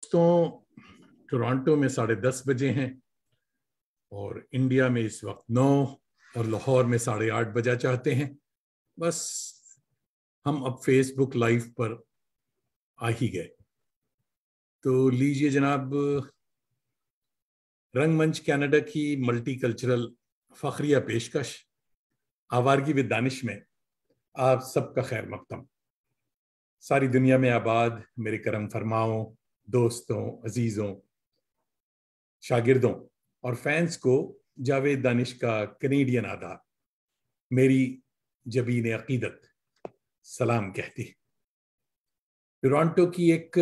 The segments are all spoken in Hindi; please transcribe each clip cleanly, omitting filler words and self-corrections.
तो टोरंटो में 10:30 बजे हैं और इंडिया में इस वक्त 9 और लाहौर में 8:30 बजा चाहते हैं। बस हम अब फेसबुक लाइव पर आ ही गए। तो लीजिए जनाब, रंगमंच कनाडा की मल्टीकल्चरल फखरिया पेशकश आवारगी विद दानिश में आप सबका खैर मकदम। सारी दुनिया में आबाद मेरे करम फरमाओं, दोस्तों, अजीजों, शागिर्दों और फैंस को जावेद दानिश का कनेडियन आदाब, मेरी जबीन अकीदत सलाम कहती। टोरंटो की एक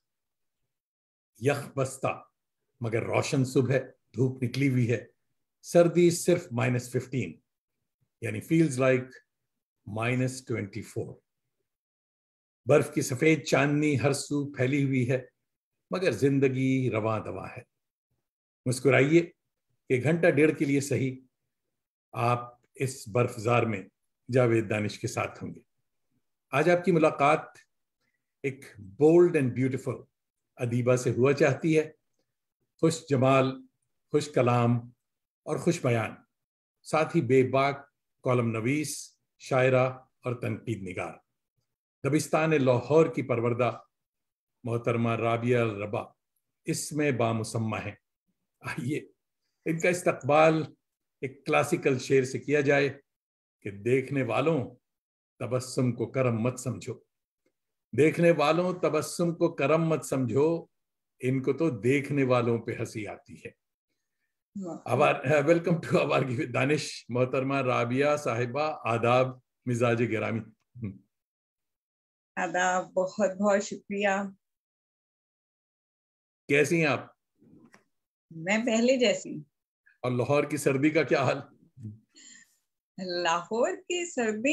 यख बस्ता मगर रोशन सुबह, धूप निकली हुई है। सर्दी सिर्फ -15 यानी फील्स लाइक -24। बर्फ की सफेद चांदनी हर सू फैली हुई है मगर जिंदगी रवां दवा है। मुस्कुराइए कि घंटा डेढ़ के लिए सही आप इस बर्फजार में जावेद दानिश के साथ होंगे। आज आपकी मुलाकात एक बोल्ड एंड ब्यूटीफुल अदीबा से हुआ चाहती है। खुश जमाल, खुश कलाम और खुश बयान, साथ ही बेबाक कॉलम नवीस, शायरा और तनकीद निगार, दबिस्तान लाहौर की परवरदा मोहतरमा राबिया रबा इसमें बामुसम्मा है। आइए इनका इस्तकबाल एक क्लासिकल शेर से किया जाए कि देखने वालों तबस्सुम को करम मत समझो, देखने वालों तबस्सुम को करम मत समझो, इनको तो देखने वालों पे हंसी आती है। Welcome to Awaargi with Danish, मोहतरमा राबिया साहिबा, आदाब, मिजाज गिरामी। आदाब, बहुत बहुत शुक्रिया। कैसी हैं आप? मैं पहले जैसी। और लाहौर की सर्दी का क्या हाल? लाहौर की सर्दी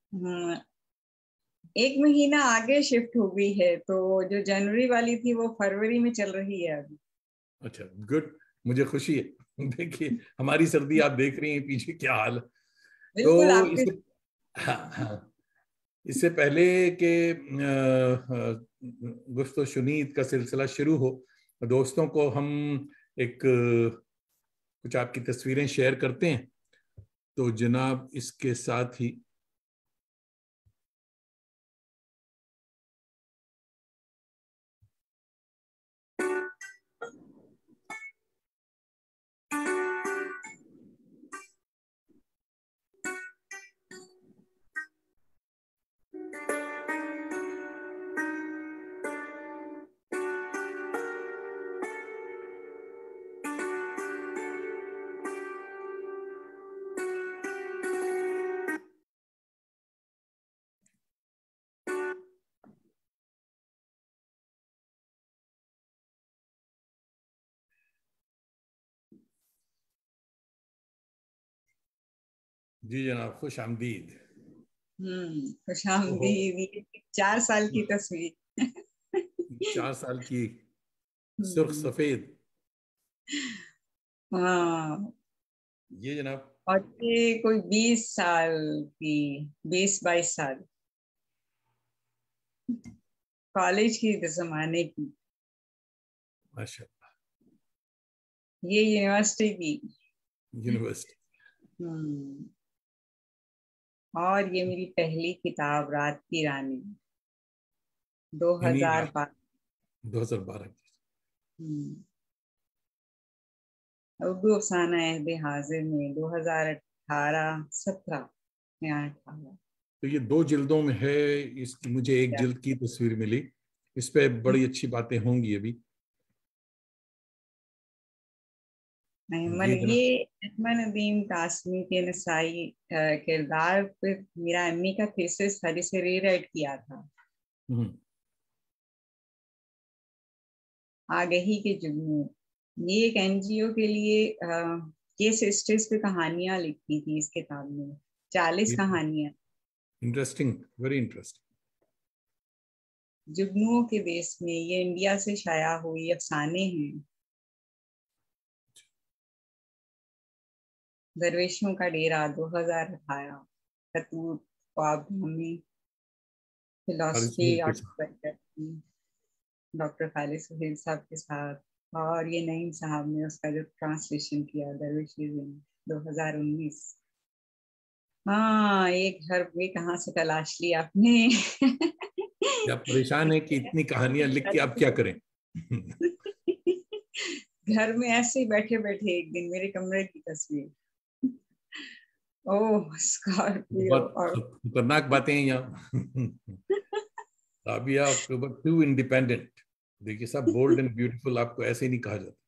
1 महीना आगे शिफ्ट हो गई है, तो जो जनवरी वाली थी वो फरवरी में चल रही है अभी। अच्छा, गुड, मुझे खुशी है। देखिए हमारी सर्दी आप देख रही हैं पीछे क्या हाल। बिल्कुल तो आपके। हाँ, इससे पहले कि गुफ्तो शुनीद का सिलसिला शुरू हो, दोस्तों को हम एक कुछ आपकी तस्वीरें शेयर करते हैं। तो जनाब इसके साथ ही जी जनाब, खुश आमदीद। खुशामदीद। 4 साल की तस्वीर। 4 साल की सुर्ख हम्म, सफेद। हाँ। ये जनाब और ये कोई 20 साल की, 20-22 साल कॉलेज की जमाने की। माशाल्लाह, ये यूनिवर्सिटी की। यूनिवर्सिटी। हम्म, और ये मेरी पहली किताब रात की रानी, यानी 2012। 2012 की। उर्दू अफसाना अहद हाजिर में 2018-17 या 18। तो ये 2 जिल्दों में है। इसकी मुझे एक जिल्द की तस्वीर मिली। इस पे बड़ी अच्छी बातें होंगी अभी। अहमद, ये ये जनाब अहमदुद्दीन कासमी के नसाई किरदार पे मेरा एमए का थीसिस था जिसे रीराइट किया था। आगही के जुगनू, ये एक एनजीओ के लिए केस स्टडीज पे कहानियां लिखी थी इस किताब में, 40 कहानियां। Interesting, very interesting. जुगनुओं के देश में, ये इंडिया से शाया हुई अफसाने हैं। दरवेशों का डेरा 2018, खतूत, ख्वाब हमें, philosophy, autobiography. Doctor Khalid Suhail साहब के साथ, और ये नईम साहब ने उसका जो ट्रांसलेशन किया दरवेश 2019। हाँ, ये घर भी कहाँ से तलाश ली आपने? या परेशान है कि इतनी कहानियां लिख के आप क्या करें? घर में ऐसे ही बैठे बैठे एक दिन मेरे कमरे की तस्वीर, ओह स्कॉर्पियो बहुत और खतरनाक बातें हैं यहाँ। Rabia October to independent. देखिए सब बोल्ड एंड ब्यूटीफुल आपको ऐसे ही नहीं कहा जाता।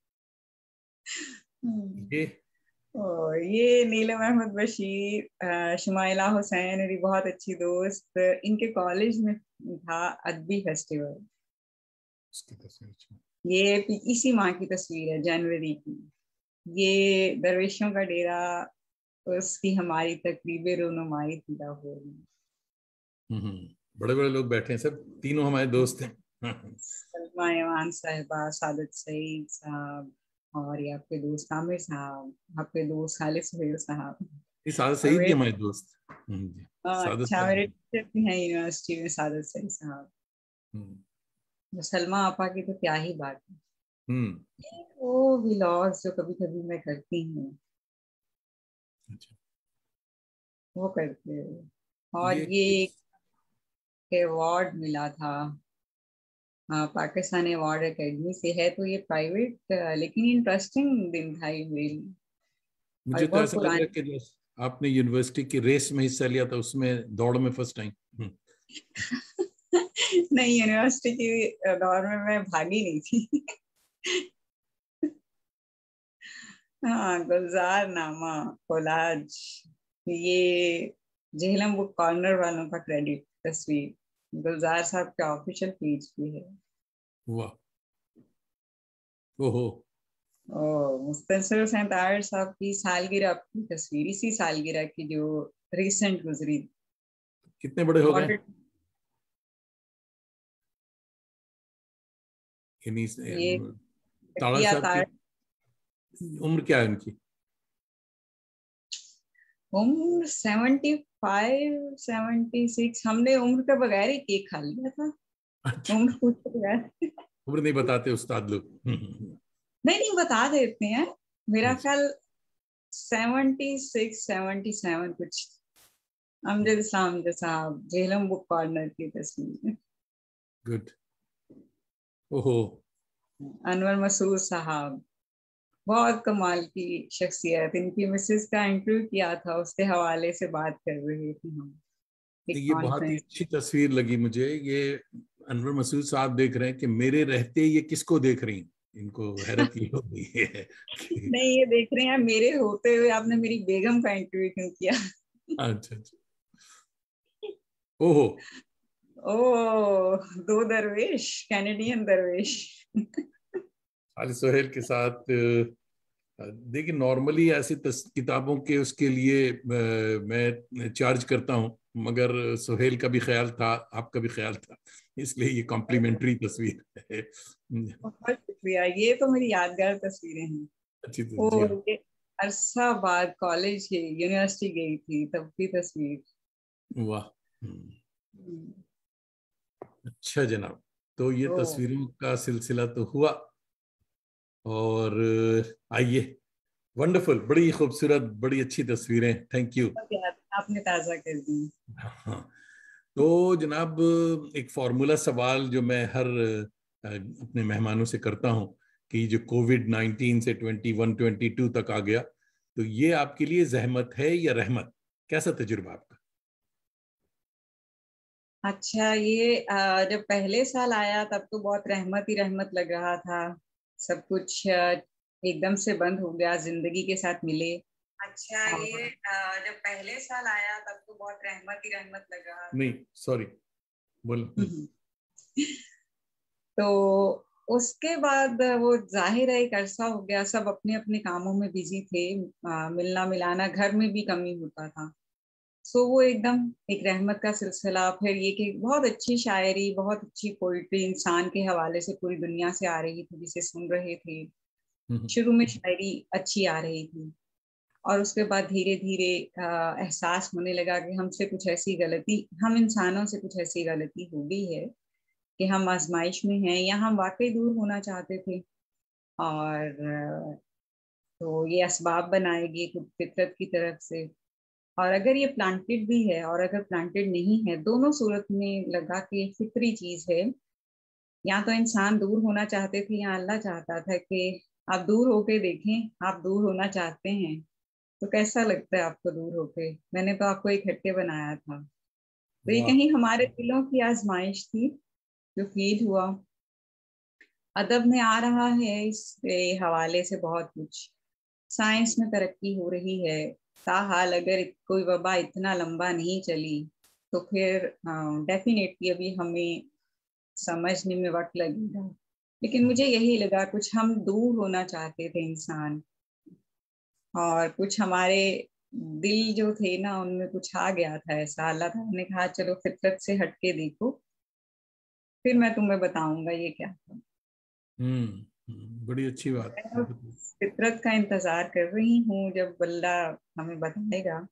ये ये नीलम अहमद बशीर, शुमाइला हुसैन, मेरी बहुत अच्छी दोस्त, इनके कॉलेज में था अदबी फेस्टिवल। उसकी तस्वीर ये इसी माह की तस्वीर है, जनवरी की। ये दरवेशों का डेरा, उसकी हमारी तकरीब रोनुमाई थी लाहौर में। बड़े बड़े लोग बैठे हैं, सब तीनों हमारे दोस्त हैं। सलमा ईमान साहिबा, सादत सईद साहब, और ये आपके दोस्त आमिर साहब, आपके दोस्त खालिद सुहेल साहब, ये सादत और सईद भी मेरे, हमारे दोस्त। जी। सादत अच्छा, मेरे साहब। टीचर भी हैं यूनिवर्सिटी में, सादत सईद साहब। हम्म। तो सलमा आपा की तो क्या ही बात है। हम्म। वो व्लॉग्स जो कभी कभी मैं करती हूँ, अच्छा। वो करते हैं। और ये ये अवार्ड मिला था, पाकिस्तान अवार्ड एकेडमी से है, तो ये प्राइवेट, लेकिन इंटरेस्टिंग दिन था ये मेरे लिए। और मुझे तो बहुत ऐसा लग रहा है पुरानी। कि जैसे आपने यूनिवर्सिटी की रेस में हिस्सा लिया था, उसमें दौड़ में फर्स्ट आई। नहीं, यूनिवर्सिटी की दौर में मैं भागी नहीं थी। हाँ, गुलजार नामा, कोलाज, ये जेहलम बुक कॉर्नर वालों का क्रेडिट तस्वीर गुलजार साहब के ऑफिशियल पेज पे है। वाह। ओहो। और मुस्तनसिर हुसैन ताहिर साहब की सालगिरह की तस्वीर, इसी सालगिरह की जो रिसेंट गुजरी। कितने बड़े हो गए? वांटेड, यानी ये ताड़ा तकिया साहब की तार। उम्र क्या है उनकी? उम्र 75 76, हमने उम्र के बगैर ही केक खा लिया था, अच्छा। उम्र पूछे बगैर। उम्र नहीं बताते उस्ताद लोग। नहीं नहीं, बता देते हैं, मेरा अच्छा। ख्याल 76 77 कुछ। अमजद इस्लाम साहब, झेलम बुक कॉर्नर की तस्वीर। गुड। ओहो। अनवर मसूद साहब, बहुत कमाल की शख्सियत, इनकी मिसेस का इंटरव्यू किया था, उसके हवाले से बात कर रहे थे हम एक ये बहुत ही कॉन्फ्रेंस। अच्छी तस्वीर लगी मुझे। ये अनवर मसूद साहब देख रहे हैं कि मेरे रहते ये किसको देख रही हैं। इनको हैरत ये हो गई है कि नहीं, ये देख रहे हैं मेरे होते हुए आपने मेरी बेगम का इंटरव्यू क्यों किया। अच्छा अच्छा। ओहो। ओ, दो दरवेश, कैनेडियन दरवेश। खालिद सुहेल के साथ देखिए नॉर्मली ऐसी किताबों के उसके लिए मैं चार्ज करता हूँ, मगर सुहेल का भी ख्याल था, आपका भी ख्याल था, इसलिए ये कॉम्प्लीमेंट्री तस्वीर है। बहुत शुक्रिया, ये तो मेरी यादगार तस्वीरें हैं। अच्छी तो ओ, जी हाँ। ये अरसा बाद कॉलेज के यूनिवर्सिटी गई थी तब की तस्वीर। वाह। हम्म, अच्छा जनाब, तो ये ओ, तस्वीरों का सिलसिला तो हुआ। और आइए, वंडरफुल, बड़ी खूबसूरत, बड़ी अच्छी तस्वीरें, थैंक यू। बहुत याद आपने ताजा कर दी। हाँ। तो जनाब, एक फॉर्मूला सवाल जो मैं हर अपने मेहमानों से करता हूँ कि जो कोविड-19 से 21-22 तक आ गया, तो ये आपके लिए जहमत है या रहमत? कैसा तजुर्बा आपका? अच्छा, ये जब पहले साल आया तब तो बहुत रहमत ही रहमत लग रहा था। सब कुछ एकदम से बंद हो गया, जिंदगी के साथ मिले। अच्छा, ये और जब पहले साल आया तब तो बहुत रहमत ही रहमत लग रहा नहीं, सॉरी, बोल। था। तो उसके बाद वो जाहिर है एक अरसा हो गया, सब अपने अपने कामों में बिजी थे, मिलना मिलाना घर में भी कमी होता था। सो वो एकदम एक रहमत का सिलसिला, फिर ये कि बहुत अच्छी शायरी, बहुत अच्छी पोइट्री इंसान के हवाले से पूरी दुनिया से आ रही थी, जिसे सुन रहे थे। शुरू में शायरी अच्छी आ रही थी, और उसके बाद धीरे धीरे एहसास होने लगा कि हमसे कुछ ऐसी गलती, हम इंसानों से कुछ ऐसी गलती हो गई है कि हम आजमाइश में हैं या हम वाकई दूर होना चाहते थे। और तो ये असबाब बनाएगी खुद फितरत की तरफ से। और अगर ये प्लांटेड भी है और अगर प्लांटेड नहीं है, दोनों सूरत में लगा कि ये फितरी चीज है। या तो इंसान दूर होना चाहते थे या अल्लाह चाहता था कि आप दूर होके देखें, आप दूर होना चाहते हैं तो कैसा लगता है आपको दूर होके, मैंने तो आपको इकट्ठे बनाया था। तो ये वाह। कहीं हमारे दिलों की आजमाइश थी जो फील हुआ। अदब में आ रहा है इसके हवाले से बहुत कुछ, साइंस में तरक्की हो रही है। ताहाल अगर कोई वबा इतना लंबा नहीं चली तो फिर डेफिनेटली अभी हमें समझने में वक्त लगेगा। लेकिन मुझे यही लगा कुछ हम दूर होना चाहते थे इंसान, और कुछ हमारे दिल जो थे ना उनमें कुछ आ गया था ऐसा। अल्लाह ताला ने कहा चलो फितरत से हटके देखो, फिर मैं तुम्हें बताऊंगा ये क्या था। बड़ी अच्छी बात। मैं तो फितरत का इंतजार कर रही हूँ जब अल्लाह हमें बताएगा।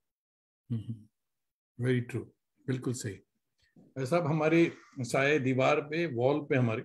वेरी ट्रू, बिल्कुल सही। साहब, हमारे साए दीवार पे, वॉल पे हमारे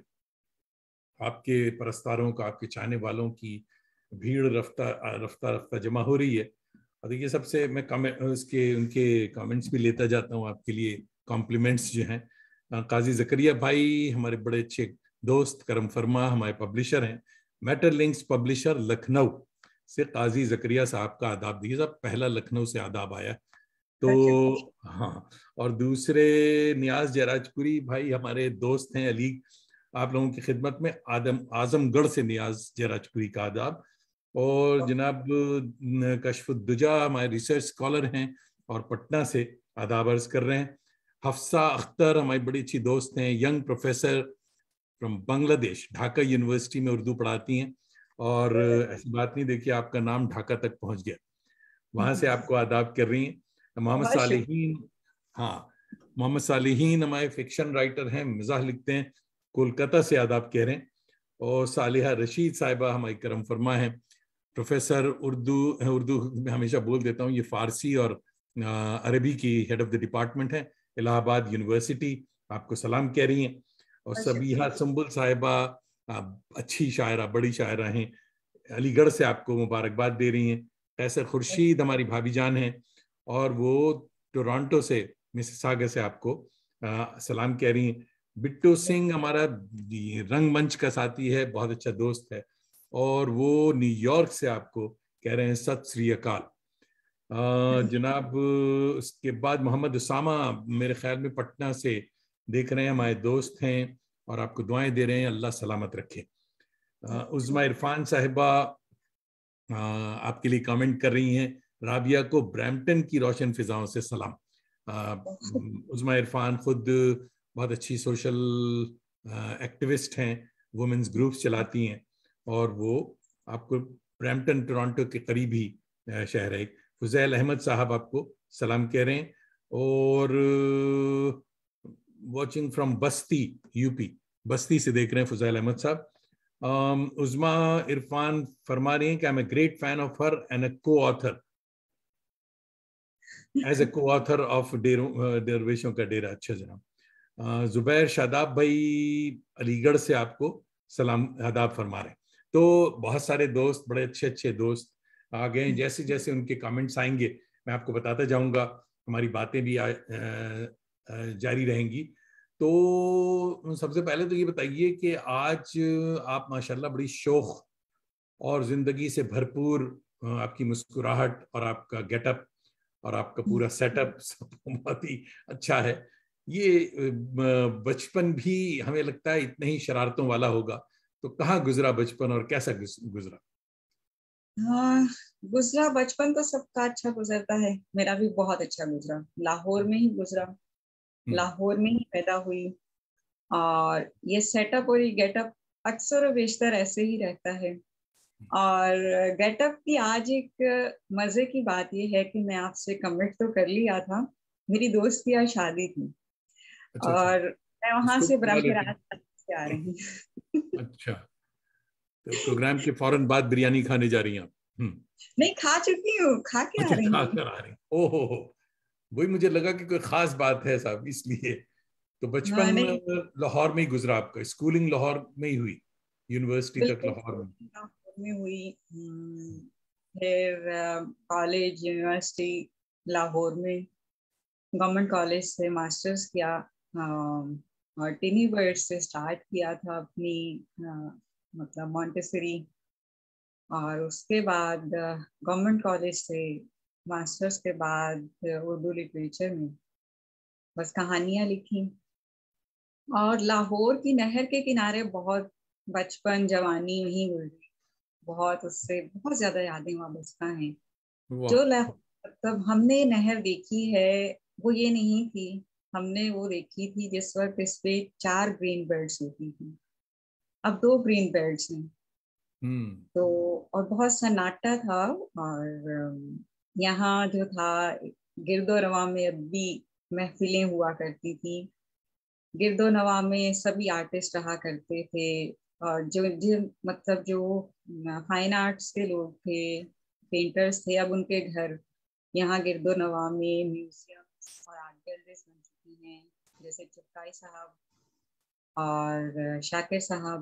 आपके परस्तारों का, आपके चाहने वालों की भीड़ रफ्ता रफ्ता रफ्ता जमा हो रही है। और देखिए, सबसे मैं कमेंट उसके उनके कमेंट्स भी लेता जाता हूँ आपके लिए, कॉम्प्लीमेंट्स जो हैं। काजी जकरिया भाई हमारे बड़े अच्छे दोस्त, करम फरमा हमारे पब्लिशर हैं, मैटर लिंक्स पब्लिशर लखनऊ से काजी जकरिया साहब का आदाब दिए साहब, पहला लखनऊ से आदाब आया। तो हाँ, और दूसरे नियाज जयराजपुरी भाई हमारे दोस्त हैं अली, आप लोगों की खिदमत में आजमगढ़ से नियाज जयराजपुरी का आदाब। और जनाब कशफुद्दुजा हमारे रिसर्च स्कॉलर हैं और पटना से आदाब अर्ज कर रहे हैं। हफ्सा अख्तर हमारी बड़ी अच्छी दोस्त हैं, young professor from Bangladesh, Dhaka university में उर्दू पढ़ाती हैं। और ऐसी बात नहीं, देखिए आपका नाम ढाका तक पहुंच गया, वहां से आपको आदाब कर रही हैं। मोहम्मद बहुत शुक्रिया। सालिहीन, हाँ, मोहम्मद सालिहीन हमारे फिक्शन राइटर हैं, मिजाह लिखते हैं, कोलकाता से आदाब कह रहे हैं। और सालिहा रशीद साहिबा हमारी करम फरमा है, प्रोफेसर उर्दू। उर्दू में हमेशा बोल देता हूँ, ये फारसी और अरबी की हेड ऑफ द डिपार्टमेंट है, इलाहाबाद यूनिवर्सिटी, आपको सलाम कह रही हैं। और बहुत सबीहा शुक्रिया। सुंबुल साहिबा अच्छी शायरा, बड़ी शायरा हैं, अलीगढ़ से आपको मुबारकबाद दे रही हैं। कैसर खुर्शीद हमारी भाभी जान हैं और वो टोरंटो से, मिसिसागा से आपको सलाम कह रही हैं। बिट्टू सिंह हमारा रंगमंच का साथी है, बहुत अच्छा दोस्त है, और वो न्यूयॉर्क से आपको कह रहे हैं सत श्री अकाल। जनाब उसके बाद मोहम्मद उसामा मेरे ख्याल में पटना से देख रहे हैं, हमारे दोस्त हैं और आपको दुआएं दे रहे हैं, अल्लाह सलामत रखे। उज़मा इरफान साहिबा आपके लिए कमेंट कर रही हैं, राबिया को ब्रैम्पटन की रोशन फिजाओं से सलाम। उज़मा इरफान खुद बहुत अच्छी सोशल एक्टिविस्ट हैं, वुमेन्स ग्रुप्स चलाती हैं, और वो आपको ब्रैम्पटन टोरंटो के करीब ही शहर है। फुजैल अहमद साहब आपको सलाम कह रहे हैं। और वॉचिंग फ्रॉम बस्ती, यूपी, बस्ती से देख रहे हैं फुजैल अहमद साहब। उज़मा इरफान फरमा रही हैं कि I am a great fan of her and a co author, as a को ऑथर ऑफ दरवेशों का डेरा। अच्छा जनाब। जुबैर शादाब भाई अलीगढ़ से आपको सलाम आदाब फरमा रहे हैं। तो बहुत सारे दोस्त, बड़े अच्छे अच्छे दोस्त आ गए हैं। जैसे जैसे उनके कमेंट्स आएंगे मैं आपको बताता जाऊंगा, हमारी बातें भी जारी रहेंगी। तो सबसे पहले तो ये बताइए कि आज आप माशाल्लाह बड़ी शौक और जिंदगी से भरपूर, आपकी मुस्कुराहट और आपका गेटअप और आपका पूरा सेटअप सब बहुत ही अच्छा है। ये बचपन भी हमें लगता है इतने ही शरारतों वाला होगा, तो कहाँ गुजरा बचपन और कैसा गुजरा? हाँ, गुजरा बचपन तो सबका अच्छा गुजरता है, मेरा भी बहुत अच्छा गुजरा। लाहौर में ही गुजरा, लाहौर में ही पैदा हुई। और ये सेटअप और ये गेटअप अक्सर और बेशतर ऐसे ही रहता है। और गेटअप की आज एक मजे की बात ये है कि मैं आपसे कमिट तो कर लिया था, मेरी दोस्त की आज शादी थी अच्छा अच्छा, और मैं वहां इसको से बुला बरम लेते रात से आ रही हूँ। अच्छा, तो प्रोग्राम के फौरन बाद बिरयानी खाने जा रही हैं आप? नहीं, खा चुकी हूँ, खा के आ अच्छा, रही खा हूँ। कर आ रही, ओहो हो, वही मुझे लगा कि कोई खास बात है साहब, इसलिए। तो बचपन नहीं, लाहौर में ही गुजरा आपका, स्कूलिंग लाहौर में ही हुई, यूनिवर्सिटी तक बिल्कुल लाहौर में? लाहौर में हुई। फिर कॉलेज यूनिवर्सिटी लाहौर में, गवर्नमेंट कॉलेज से मास्टर्स किया, और टिनी बर्ड से स्टार्ट किया था अपनी मतलब मॉन्टेसरी, और उसके बाद गवर्नमेंट कॉलेज से मास्टर्स के बाद उर्दू लिटरेचर में बस कहानियां लिखी। और लाहौर की नहर के किनारे बहुत बचपन जवानी वहीं गुजरी, बहुत उससे बहुत ज्यादा यादें वाबस्ता हैं। वाह। जो मतलब हमने नहर देखी है वो ये नहीं थी, हमने वो देखी थी जिस वक्त इस पे 4 ग्रीन बेल्ट्स होती थी, अब 2 ग्रीन बेल्ट्स हैं। हम्म। तो और बहुत सन्नाटा था। और यहाँ जो था गिरदो नवा में अब भी महफिलें हुआ करती थी, गिरदो नवा में सभी आर्टिस्ट रहा करते थे, और जो मतलब जो फाइन आर्ट्स के लोग थे, पेंटर्स थे, अब उनके घर यहाँ गिरदो नवा में म्यूजियम और आर्ट गैलरीज बन चुकी हैं, जैसे चुटकाई साहब और शाकिर साहब।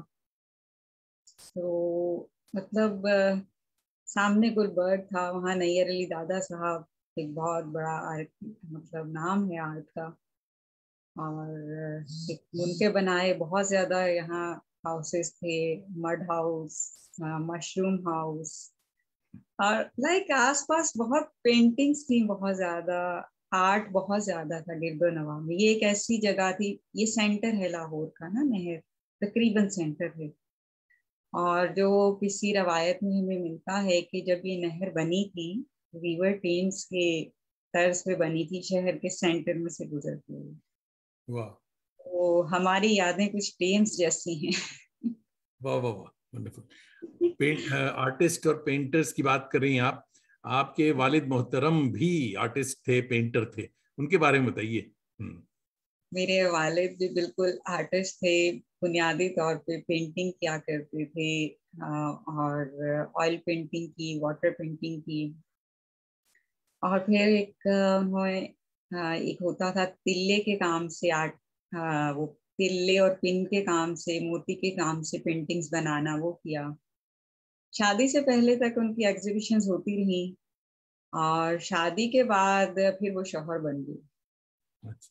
तो मतलब सामने गुलबर्ग था, वहाँ नैयर अली दादा साहब, एक बहुत बड़ा आर्ट मतलब नाम है आर्ट का। और एक उनके बनाए बहुत ज्यादा यहाँ हाउसेस थे, मड हाउस, मशरूम हाउस, और लाइक आसपास बहुत पेंटिंग्स थी, बहुत ज्यादा आर्ट बहुत ज्यादा था गिरदो नवा में। ये एक ऐसी जगह थी, ये सेंटर है लाहौर का ना, नहर तकरीबन सेंटर है। और जो किसी रवायत में हमें मिलता है कि जब ये नहर बनी थी, रिवर टेम्स के तर्ज पे बनी थी, शहर के सेंटर में से गुजरती हुई। वाह तो हमारी यादें कुछ टेम्स जैसी हैं। वाह वाह वाह, वंडरफुल। आर्टिस्ट और पेंटर्स की बात कर रही हैं आप, आपके वालिद मोहतरम भी आर्टिस्ट थे, पेंटर थे, उनके बारे में बताइए। मेरे वालिद भी बिल्कुल आर्टिस्ट थे, बुनियादी तौर पे पेंटिंग किया करते थे, और ऑयल पेंटिंग की, वाटर पेंटिंग की। और फिर एक उन्होंने एक होता था तिल्ले के काम से आर्ट, वो तिल्ले और पिन के काम से, मोती के काम से पेंटिंग्स बनाना, वो किया। शादी से पहले तक उनकी एग्जीबिशंस होती रही, और शादी के बाद फिर वो शौहर बन गई। अच्छा।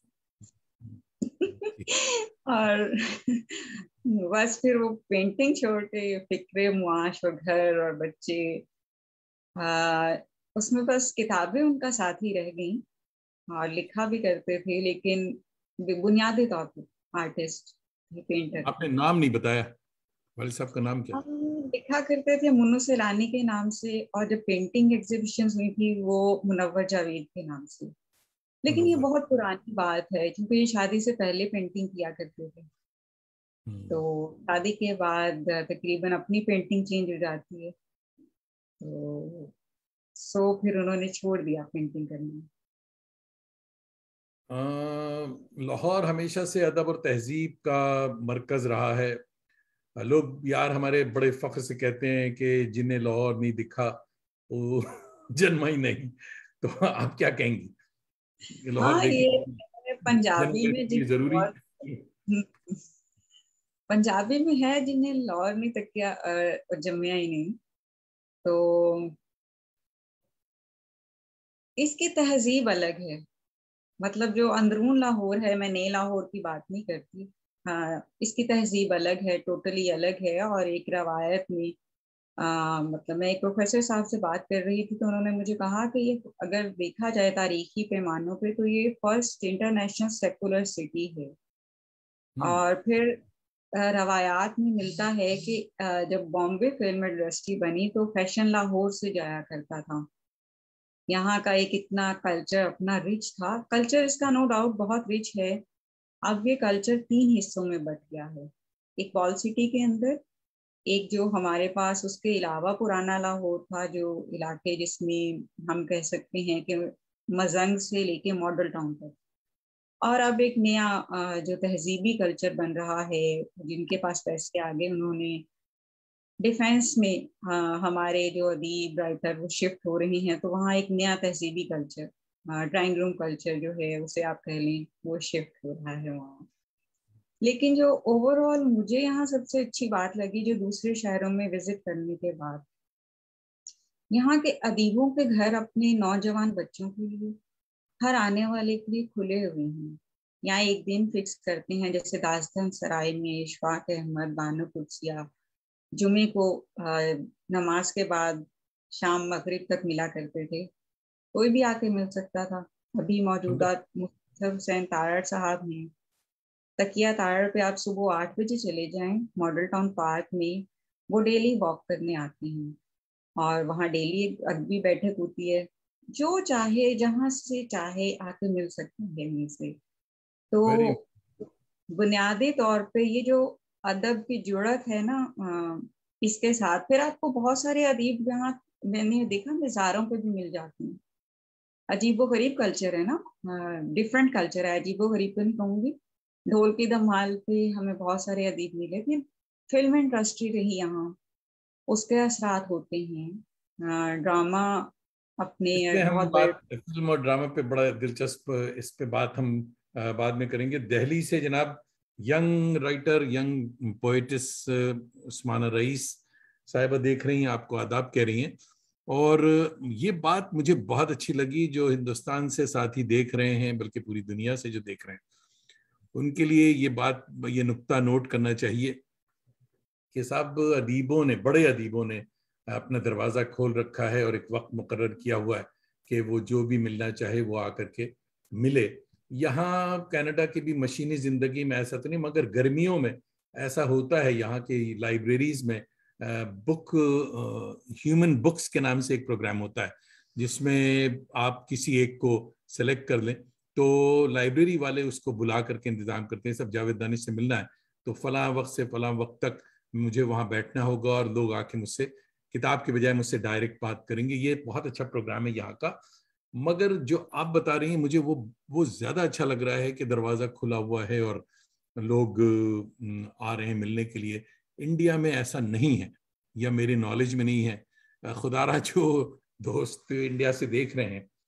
और बस फिर वो पेंटिंग छोड़ के फिक्रे मुआश और घर और बच्चे, आ, उसमें बस किताबें उनका साथी रह गई। और लिखा भी करते थे, लेकिन बुनियादी तौर पर आर्टिस्ट, पेंटर आपने थे। नाम नहीं बताया, वालिद साहब का नाम क्या? हम लिखा करते थे मुन्नू सैलानी के नाम से, और जब पेंटिंग एग्जीबिशन हुई थी वो मुनव्वर जावेद के नाम से। लेकिन ये मुनव्वर। बहुत पुरानी बात है, क्योंकि ये शादी से पहले पेंटिंग किया करते थे। तो हम्म। शादी के बाद तकरीबन अपनी पेंटिंग चेंज हो जाती है, तो फिर उन्होंने छोड़ दिया पेंटिंग करना। लाहौर हमेशा से अदब और तहजीब का मरकज रहा है। लोग यार हमारे बड़े फख्र से कहते हैं कि जिन्हें लाहौर नहीं दिखा वो जन्मा ही नहीं। तो आप क्या कहेंगी, ये लाहौर हाँ, देखने ये जन्म पंजाबी लेने में के लिए जरूरी? पंजाबी में है जिन्हें लाहौर नहीं तकिया जमिया ही नहीं। तो इसकी तहजीब अलग है, मतलब जो अंदरून लाहौर है, मैं नए लाहौर की बात नहीं करती। हाँ, इसकी तहजीब अलग है, टोटली अलग है। और एक रवायत में मतलब मैं एक प्रोफेसर साहब से बात कर रही थी, तो उन्होंने मुझे कहा कि ये अगर देखा जाए तारीखी पैमानों पे, तो ये फर्स्ट इंटरनेशनल सेकुलर सिटी है। हम्म। और फिर रवायात में मिलता है कि जब बॉम्बे फिल्म इंडस्ट्री बनी तो फैशन लाहौर से जाया करता था। यहाँ का एक इतना कल्चर अपना रिच था, कल्चर इसका नो डाउट बहुत रिच है। अब ये कल्चर 3 हिस्सों में बट गया है, एक वॉल सिटी के अंदर, एक जो हमारे पास उसके अलावा पुराना लाहौर था, जो इलाके जिसमें हम कह सकते हैं कि मजंग से लेके मॉडल टाउन तक, और अब एक नया जो तहजीबी कल्चर बन रहा है, जिनके पास पैसे आ गए उन्होंने डिफेंस में, हमारे जो अदीब राइटर वो शिफ्ट हो रहे हैं, तो वहाँ एक नया तहजीबी कल्चर, ड्राइंग रूम कल्चर जो है उसे आप कह लें, वो शिफ्ट हो रहा है वहाँ। लेकिन जो ओवरऑल मुझे यहाँ सबसे अच्छी बात लगी, जो दूसरे शहरों में विजिट करने के बाद, यहाँ के अदीबों के घर अपने नौजवान बच्चों के लिए, हर आने वाले के लिए खुले हुए हैं। यहाँ एक दिन फिक्स करते हैं, जैसे दास्तान सराय में इशफाक अहमद, बानो कुदसिया जुमे को नमाज के बाद शाम मगरिब तक मिला करते थे। कोई भी आके मिल सकता था। अभी मौजूदा मुफ्ती हुसैन तारड़ साहब हैं। तकिया तारड़ पे आप सुबह 8 बजे चले जाएं, मॉडल टाउन पार्क में वो डेली वॉक करने आते हैं, और वहाँ डेली एक अदबी बैठक होती है। जो चाहे जहाँ से चाहे आके मिल सकते हैं इनमें से। तो वेरी बुनियादी तौर पे ये जो अदब की जुड़त है ना, इसके साथ फिर आपको बहुत सारे अदीब यहाँ मैंने देखा मज़ारों पे भी मिल जाते हैं। अजीबो गरीब कल्चर है ना, डिफरेंट कल्चर है, अजीबो गरीब तो नहीं कहूँगी। ढोल की धमाल पे हमें बहुत सारे अदीब मिले थे। फिल्म इंडस्ट्री रही यहाँ, उसके असरात होते हैं। ड्रामा अपने इस पे हम बहुत बड़े। बात फिल्म और ड्रामा पे बड़ा दिलचस्प, इस पे बात हम बाद में करेंगे। दिल्ली से जनाब young writer, young poetess Usmana Rais साहिबा देख रही हैं, आपको आदाब कह रही हैं। और ये बात मुझे बहुत अच्छी लगी, जो हिंदुस्तान से साथ ही देख रहे हैं, बल्कि पूरी दुनिया से जो देख रहे हैं, उनके लिए ये बात, ये नुक्ता नोट करना चाहिए कि साहब अदीबों ने, बड़े अदीबों ने अपना दरवाज़ा खोल रखा है और एक वक्त मुकर्रर किया हुआ है कि वो जो भी मिलना चाहे वो आकर के मिले। यहाँ कनाडा की भी मशीनी ज़िंदगी में ऐसा तो नहीं, मगर गर्मियों में ऐसा होता है। यहाँ की लाइब्रेरीज में बुक ह्यूमन बुक्स के नाम से एक प्रोग्राम होता है, जिसमें आप किसी एक को सेलेक्ट कर लें, तो लाइब्रेरी वाले उसको बुला करके इंतजाम करते हैं। सब जावेद दानिश से मिलना है तो फलां वक्त से फलां वक्त तक मुझे वहां बैठना होगा, और लोग आके मुझसे किताब के बजाय मुझसे डायरेक्ट बात करेंगे। ये बहुत अच्छा प्रोग्राम है यहाँ का। मगर जो आप बता रही हैं, मुझे वो ज्यादा अच्छा लग रहा है कि दरवाजा खुला हुआ है और लोग आ रहे हैं मिलने के लिए। इंडिया में ऐसा नहीं है, या मेरे नॉलेज में नहीं है। खुदारा जो दोस्त इंडिया से देख रहे हैं,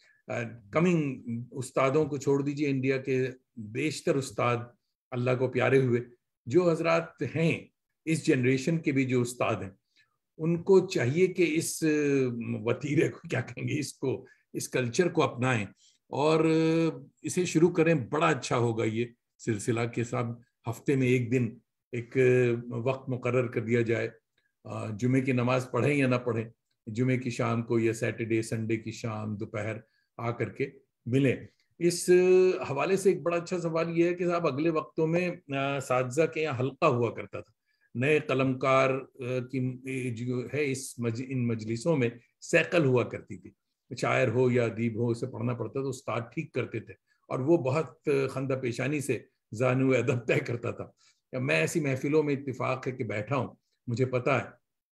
कमिंग उस्तादों को छोड़ दीजिए, इंडिया के बेशतर उस्ताद अल्लाह को प्यारे हुए जो हजरात हैं, इस जनरेशन के भी जो उस्ताद हैं, उनको चाहिए कि इस वतीरे को, क्या कहेंगे, इसको, इस कल्चर को अपनाएं और इसे शुरू करें। बड़ा अच्छा होगा ये सिलसिला के साथ। हफ्ते में एक दिन एक वक्त मुकर्रर कर दिया जाए, जुमे की नमाज पढ़ें या ना पढ़ें, जुमे की शाम को या सैटरडे संडे की शाम दोपहर आकर के मिलें। इस हवाले से एक बड़ा अच्छा सवाल यह है कि साहब अगले वक्तों में साथजा के यहाँ हल्का हुआ करता था। नए कलमकार की जो है इन मजलिसों में सैकल हुआ करती थी। शायर हो या अदीब हो, उसे पढ़ना पड़ता तो उस्ताद ठीक करते थे, और वो बहुत खंदा पेशानी से जानू अदब तय करता था। मैं ऐसी महफिलों में इत्तिफाक है कि बैठा हूँ, मुझे पता है।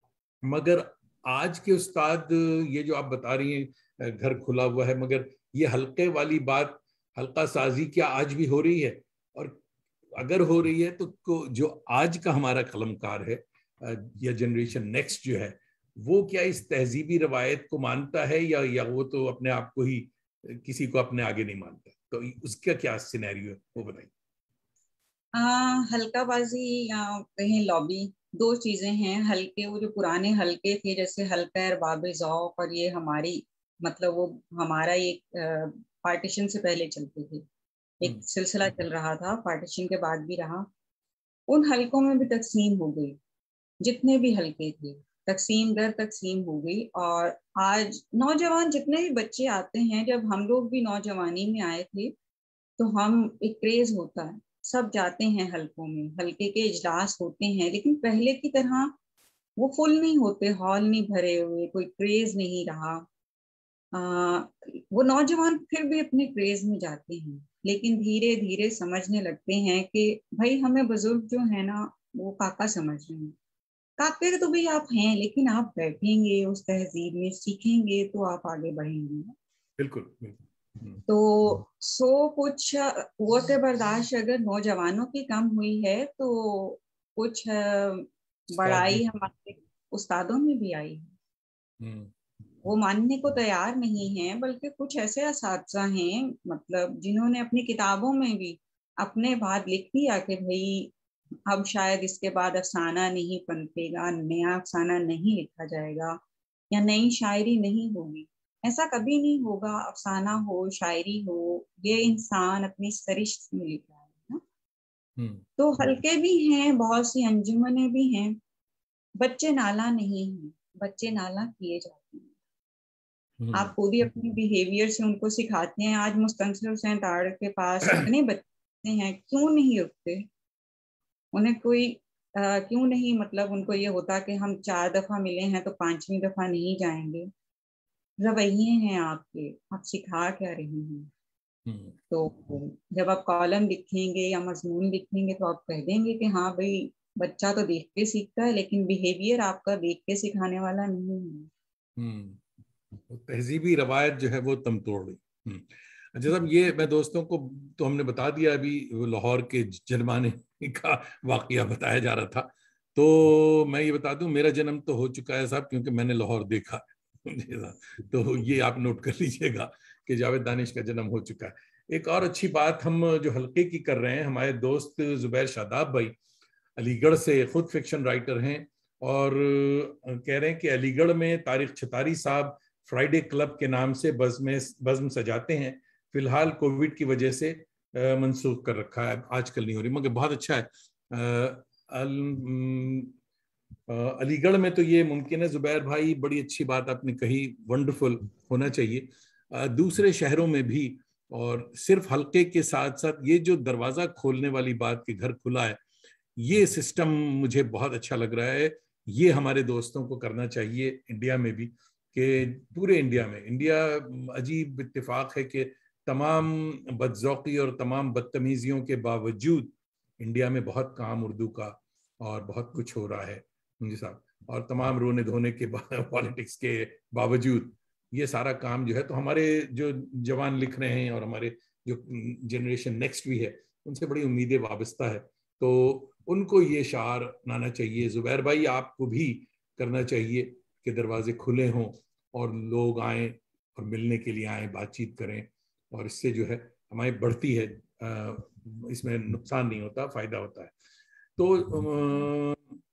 मगर आज के उस्ताद, ये जो आप बता रही हैं घर खुला हुआ है, मगर ये हल्के वाली बात, हल्का साजी क्या आज भी हो रही है? और अगर हो रही है तो जो आज का हमारा कलमकार है या जनरेशन नेक्स्ट जो है, वो क्या इस तहजीबी रवायत को मानता है, या वो तो अपने आप को ही किसी को अपने आगे नहीं मानता? तो उसका क्या सिनेरियो है, वो बताइए। हल्काबाजी या कहीं लॉबी, दो चीजें हैं। हल्के, वो जो पुराने हल्के थे, जैसे हल्का अरबाब ज़ौक़, और ये हमारी, मतलब वो हमारा एक पार्टीशन से पहले चलते थे, एक सिलसिला चल रहा था, पार्टीशन के बाद भी रहा। उन हलकों में भी तकसीम हो गई, जितने भी हलके थे तकसीम दर तकसीम हो गई। और आज नौजवान जितने भी बच्चे आते हैं, जब हम लोग भी नौजवानी में आए थे तो हम, एक क्रेज होता है, सब जाते हैं हलकों में, हलके के इजलास होते हैं, लेकिन पहले की तरह वो फुल नहीं होते, हॉल नहीं भरे हुए, कोई क्रेज नहीं रहा। वो नौजवान फिर भी अपने क्रेज में जाते हैं, लेकिन धीरे धीरे समझने लगते हैं कि भाई हमें बुजुर्ग जो है ना, वो काका समझ रहे हैं। काके तो भी आप हैं, लेकिन आप बैठेंगे उस तहजीब में, सीखेंगे तो आप आगे बढ़ेंगे। बिल्कुल बिल्कुल। तो कुछ कुव्वत बर्दाश्त अगर नौजवानों की कम हुई है, तो कुछ उस्ताद भी। बड़ाई हमारे उस्तादों में भी आई है। वो मानने को तैयार नहीं है, बल्कि कुछ ऐसे असातिज़ा हैं, मतलब जिन्होंने अपनी किताबों में भी अपने बाद लिख दिया कि भाई अब शायद इसके बाद अफसाना नहीं पनपेगा, नया अफसाना नहीं लिखा जाएगा या नई शायरी नहीं होगी। ऐसा कभी नहीं होगा। अफसाना हो, शायरी हो, ये इंसान अपनी सरिश्त में लिख रहा है ना। तो हल्के भी हैं, बहुत सी अंजुमने भी हैं। बच्चे नाला नहीं हैं, बच्चे नाला किए जाते हैं। आप खुद ही अपने बिहेवियर से उनको सिखाते हैं। आज मुस्तंसिर हुसैन ताड़ के पास इतने बच्चे हैं, क्यों नहीं रुकते? उन्हें कोई क्यों नहीं, मतलब उनको ये होता कि हम 4 दफा मिले हैं तो 5वीं दफा नहीं जाएंगे? रवैये हैं आपके, आप सिखा क्या रही हैं? तो जब आप कॉलम लिखेंगे या मजमून लिखेंगे तो आप कह देंगे कि हाँ भाई, बच्चा तो देख के सीखता है, लेकिन बिहेवियर आपका देख के सिखाने वाला नहीं है। तहजीबी रवायत जो है वो तम तोड़ गई। अच्छा साहब, ये मैं दोस्तों को तो हमने बता दिया, अभी लाहौर के जनमाने का वाकया बताया जा रहा था। तो मैं ये बता दूं, मेरा जन्म तो हो चुका है साहब, क्योंकि मैंने लाहौर देखा है। तो ये आप नोट कर लीजिएगा कि जावेद दानिश का जन्म हो चुका है। एक और अच्छी बात हम जो हल्के की कर रहे हैं, हमारे दोस्त जुबैर शादाब भाई अलीगढ़ से खुद फिक्शन राइटर हैं और कह रहे हैं कि अलीगढ़ में तारिक छतारी साहब फ्राइडे क्लब के नाम से बज़्म सजाते हैं। फिलहाल कोविड की वजह से मनसूख कर रखा है, आजकल नहीं हो रही, मगर बहुत अच्छा है। अलीगढ़ में तो ये मुमकिन है। जुबैर भाई, बड़ी अच्छी बात आपने कही, वंडरफुल होना चाहिए दूसरे शहरों में भी। और सिर्फ हल्के के साथ साथ ये जो दरवाजा खोलने वाली बात कि घर खुला है, ये सिस्टम मुझे बहुत अच्छा लग रहा है। ये हमारे दोस्तों को करना चाहिए इंडिया में भी, कि पूरे इंडिया में, इंडिया अजीब इत्तेफाक है कि तमाम बदज़ौक़ी और तमाम बदतमीजियों के बावजूद इंडिया में बहुत काम उर्दू का और बहुत कुछ हो रहा है मुंजी साहब, और तमाम रोने धोने के पॉलिटिक्स के बावजूद ये सारा काम जो है, तो हमारे जो जवान लिख रहे हैं और हमारे जो जनरेशन नेक्स्ट भी है, उनसे बड़ी उम्मीदें वाबस्ता है। तो उनको ये शार अपनाना चाहिए। जुबैर भाई, आपको भी करना चाहिए कि दरवाजे खुले हों और लोग आएँ और मिलने के लिए आएँ, बातचीत करें, और इससे जो है हमारी बढ़ती है, इसमें नुकसान नहीं होता, फायदा होता है। तो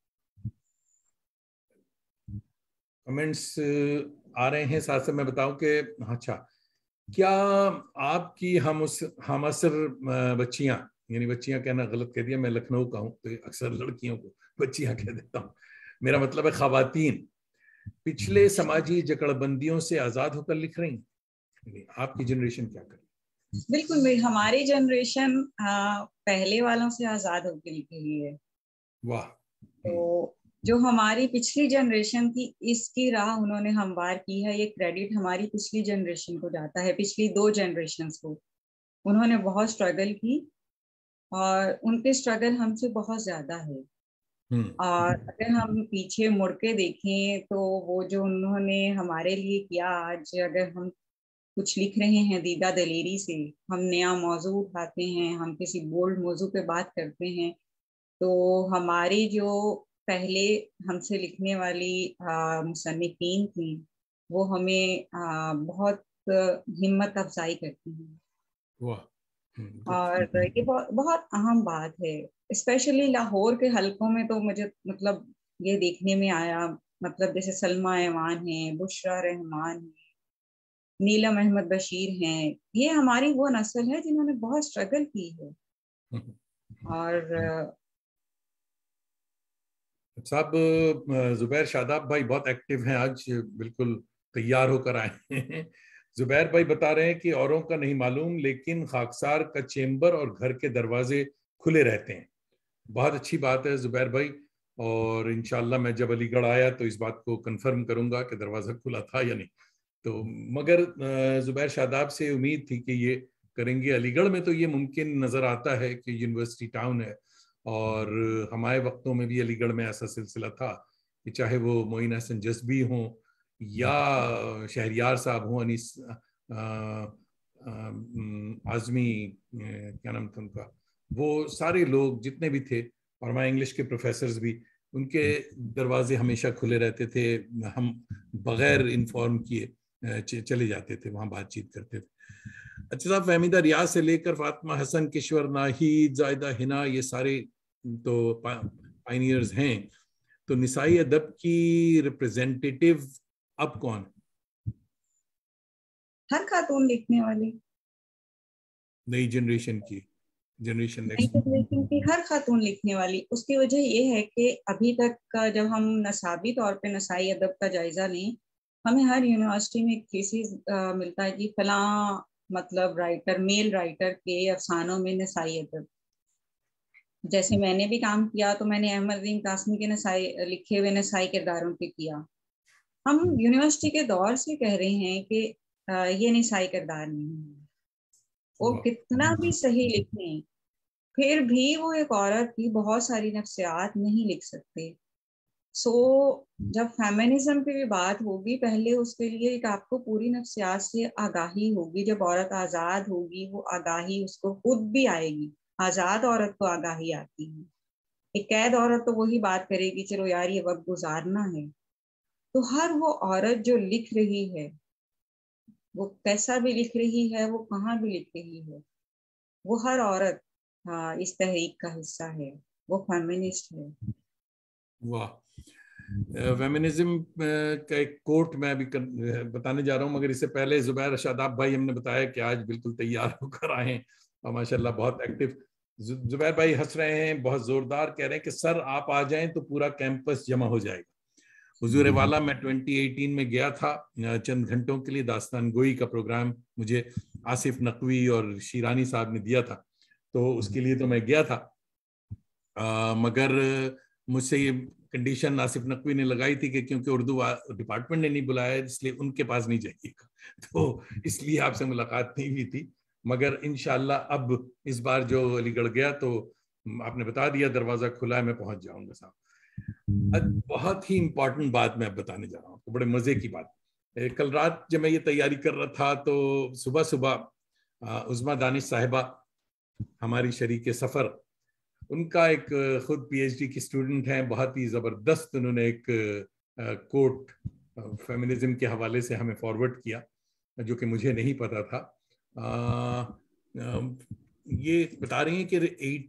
कमेंट्स आ रहे हैं, साथ साथ मैं बताऊं कि अच्छा, क्या आपकी हम असर बच्चियां, यानी बच्चियां कहना गलत कह दिया, मैं लखनऊ का हूं तो अक्सर लड़कियों को बच्चियां कह देता हूं, मेरा मतलब है खवातीन, पिछले समाजी जकड़बंदियों से आजाद होकर लिख रही हैं? आपकी जनरेशन क्या करे? बिल्कुल, हमारी जनरेशन पहले वालों से आजाद होकर लिख रही है। वाह। तो जो हमारी पिछली जनरेशन थी, इसकी राह उन्होंने हमवार की है। ये क्रेडिट हमारी पिछली जनरेशन को जाता है, पिछली 2 जनरेशन को। उन्होंने बहुत स्ट्रगल की और उनके स्ट्रगल हमसे बहुत ज्यादा है। और अगर हम पीछे मुड़ के देखें तो वो जो उन्होंने हमारे लिए किया, आज अगर हम कुछ लिख रहे हैं दीदा दलेरी से, हम नया मौजू उठाते हैं, हम किसी बोल्ड मौजू पे बात करते हैं, तो हमारी जो पहले हमसे लिखने वाली मुसन्निफीन थी, वो हमें बहुत हिम्मत अफजाई करती हैं। और ये बहुत अहम बात है, स्पेशली लाहौर के हलकों में। तो मुझे मतलब ये देखने में आया, मतलब जैसे सलमा ऐवान है, बुशरा रहमान है, नीलम अहमद बशीर हैं, ये हमारी वो नस्ल है जिन्होंने बहुत स्ट्रगल की है। और साहब, जुबैर शादाब भाई बहुत एक्टिव हैं आज, बिल्कुल तैयार होकर आए हैं। जुबैर भाई बता रहे हैं कि औरों का नहीं मालूम, लेकिन खाकसार का चेंबर और घर के दरवाजे खुले रहते हैं। बहुत अच्छी बात है जुबैर भाई, और इंशाल्लाह मैं जब अलीगढ़ आया तो इस बात को कंफर्म करूंगा कि दरवाजा खुला था या नहीं। तो मगर जुबैर शादाब से उम्मीद थी कि ये करेंगे। अलीगढ़ में तो ये मुमकिन नज़र आता है कि यूनिवर्सिटी टाउन है, और हमारे वक्तों में भी अलीगढ़ में ऐसा सिलसिला था कि चाहे वो मोइन हसन जज़बी हों या शहरियार साहब हों, अनीस आज़मी, क्या नाम था उनका, वो सारे लोग जितने भी थे, और हमारे इंग्लिश के प्रोफेसर्स भी, उनके दरवाजे हमेशा खुले रहते थे। हम बगैर इन्फॉर्म किए चले जाते थे, वहाँ बातचीत करते थे। अच्छा साहब, फहमीदा रियाज से लेकर फातिमा हसन, किश्वर नाहीद, जायदा हिना, ये सारे तो पायनियर्स हैं। तो निसाई अदब की रिप्रेजेंटेटिव अब कौन? हर खातून लिखने वाली, नई जनरेशन की, जनरेशन नई नेक्स्ट। जनरेशन की हर खातून लिखने वाली। उसकी वजह ये है कि अभी तक का जब हम नसाबी तौर पे नसाई अदब का जायजा लें, हमें हर यूनिवर्सिटी में एक थीसिस मिलता है कि फला मतलब राइटर, मेल राइटर के अफसानों में नसाई अदब। जैसे मैंने भी काम किया तो मैंने अहमदीन कासमी के नसाई लिखे हुए नसाई किरदारों पे किया। हम यूनिवर्सिटी के दौर से कह रहे हैं कि ये नसाई किरदार नहीं है। वो कितना भी सही लिखें, फिर भी वो एक औरत की बहुत सारी नफ्सियात नहीं लिख सकते। सो जब फेमिनिज्म की भी बात होगी, पहले उसके लिए एक आपको पूरी नफ्सियात से आगाही होगी। जब औरत आजाद होगी, वो आगाही उसको खुद भी आएगी। आजाद औरत को आगाही आती है। एक कैद औरत तो वही बात करेगी, चलो यार ये वक्त गुजारना है। तो हर वो औरत जो लिख रही है, वो कैसा भी लिख रही है, वो कहाँ भी लिख रही है, वो हर औरत इस तहरीक का हिस्सा है, वो फेमिनिस्ट है। वाह। फेमिनिज्म का एक कोट मैं अभी बताने जा रहा हूँ, मगर इससे पहले जुबैर शादाब भाई हमने बताया कि आज बिल्कुल तैयार होकर आए हैं और माशाल्लाह बहुत एक्टिव। जुबैर भाई हंस रहे हैं, बहुत जोरदार कह रहे हैं कि सर आप आ जाएं तो पूरा कैंपस जमा हो जाएगा। हुजूर वाला मैं 2018 में गया था चंद घंटों के लिए, दास्तान गोई का प्रोग्राम मुझे आसिफ नकवी और शीरानी साहब ने दिया था, तो उसके लिए तो मैं गया था। मगर मुझसे ये कंडीशन आसिफ नकवी ने लगाई थी कि क्योंकि उर्दू डिपार्टमेंट ने नहीं बुलाया इसलिए उनके पास नहीं जाइएगा, तो इसलिए आपसे मुलाकात नहीं हुई थी। मगर इंशाल्लाह अब इस बार जो अलीगढ़ गया तो आपने बता दिया दरवाजा खुला है, मैं पहुंच जाऊंगा साहब। बहुत ही इंपॉर्टेंट बात मैं अब बताने जा रहा हूँ, तो बड़े मजे की बात। कल रात जब मैं ये तैयारी कर रहा था तो सुबह सुबह उज़मा दानिश साहिबा, हमारी शरीक सफर, उनका एक खुद पीएचडी की स्टूडेंट हैं, बहुत ही जबरदस्त उन्होंने एक कोट फेमिनिज्म के हवाले से हमें फॉरवर्ड किया जो कि मुझे नहीं पता था। ये बता रही हैं कि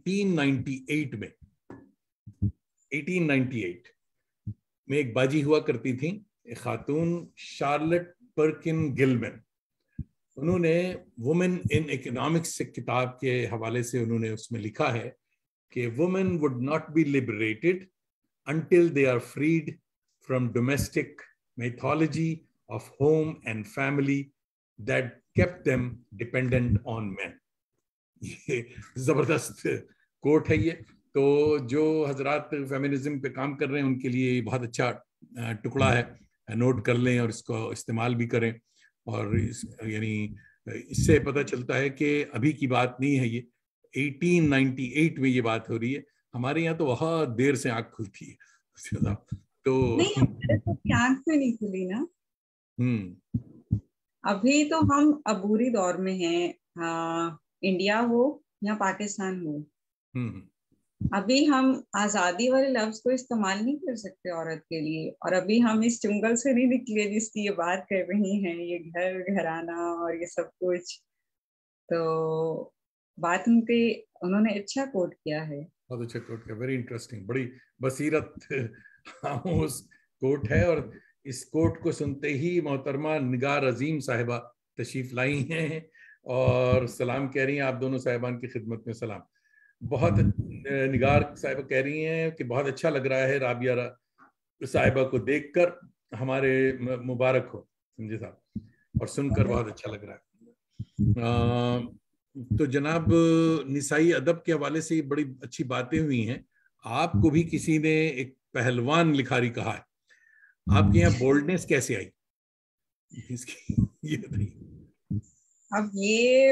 1898 में एक बाजी हुआ करती थी, एक खातून शार्लेट पर्किन गिलमैन। उन्होंने वुमेन इन इकोनॉमिक्स किताब के हवाले से उन्होंने उसमें लिखा है कि women would not be liberated until they are freed from domestic mythology of home and family that kept them dependent on men. ये जबरदस्त कोट है ये। तो जो हजरात फेमिनिज्म पे काम कर रहे हैं उनके लिए बहुत अच्छा टुकड़ा है, नोट कर लें और इसको इस्तेमाल भी करें। और यानी इससे पता चलता है कि अभी की बात नहीं है ये, 1898 में ये बात हो रही है। हमारे यहाँ तो बहुत देर से आंख खुलती है तो नहीं, हमारे तो आंख में नहीं खुली ना। हम्म। अभी तो हम अबूरी दौर में हैं, इंडिया हो या पाकिस्तान हो। हम्म। अभी हम आजादी वाले लफ्ज को इस्तेमाल नहीं कर सकते औरत के लिए। और अभी हम इस चुंगल से नहीं निकले जिसकी ये बात कर रही हैं, ये घर घराना और ये सब कुछ। तो बात उन्होंने अच्छा कोट किया है। बहुत अच्छा कोट है, वेरी इंटरेस्टिंग, बड़ी बसीरत उस कोट है। और इस कोट को सुनते ही मोहतरमा निगार अजीम साहिबा तशरीफ लाई हैं और सलाम कह रही हैं। आप दोनों साहिबान की खिदमत में सलाम। बहुत निगार साहिबा कह रही हैं कि बहुत अच्छा लग रहा है राबिया साहिबा को देखकर, हमारे मुबारक हो समझे साहब, और सुनकर बहुत अच्छा लग रहा है। तो जनाब निसाई अदब के हवाले से बड़ी अच्छी बातें हुई हैं। आपको भी किसी ने एक पहलवान लिखारी कहा है, आपके यहाँ बोल्डनेस कैसे आई इसकी ये बताइए। अब ये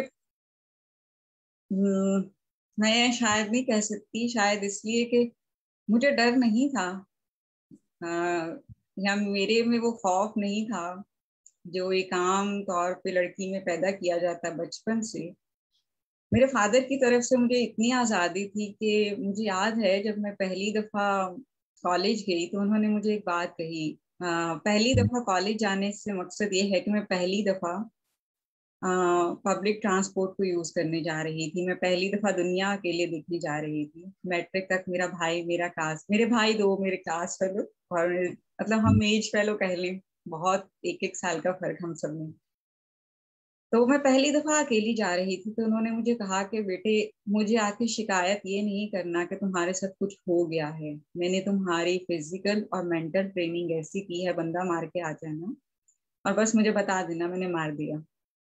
मैं शायद नहीं कह सकती, शायद इसलिए कि मुझे डर नहीं था, या मेरे में वो खौफ नहीं था जो एक आम तौर पे लड़की में पैदा किया जाता है बचपन से। मेरे फादर की तरफ से मुझे इतनी आज़ादी थी कि मुझे याद है जब मैं पहली दफ़ा कॉलेज गई तो उन्होंने मुझे एक बात कही। पहली दफ़ा कॉलेज जाने से मकसद ये है कि मैं पहली दफ़ा पब्लिक ट्रांसपोर्ट को यूज करने जा रही थी। मैं पहली दफा दुनिया अकेले देखने जा रही थी। मैट्रिक तक मेरा भाई, मेरे भाई दो मेरे क्लास फेलो, और मतलब हम एज फेलो कह लें, बहुत एक एक साल का फर्क हम सब में। तो मैं पहली दफा अकेली जा रही थी, तो उन्होंने मुझे कहा कि बेटे, मुझे आके शिकायत ये नहीं करना कि तुम्हारे साथ कुछ हो गया है। मैंने तुम्हारी फिजिकल और मेंटल ट्रेनिंग ऐसी की है, बंदा मार के आ जाना और बस मुझे बता देना मैंने मार दिया।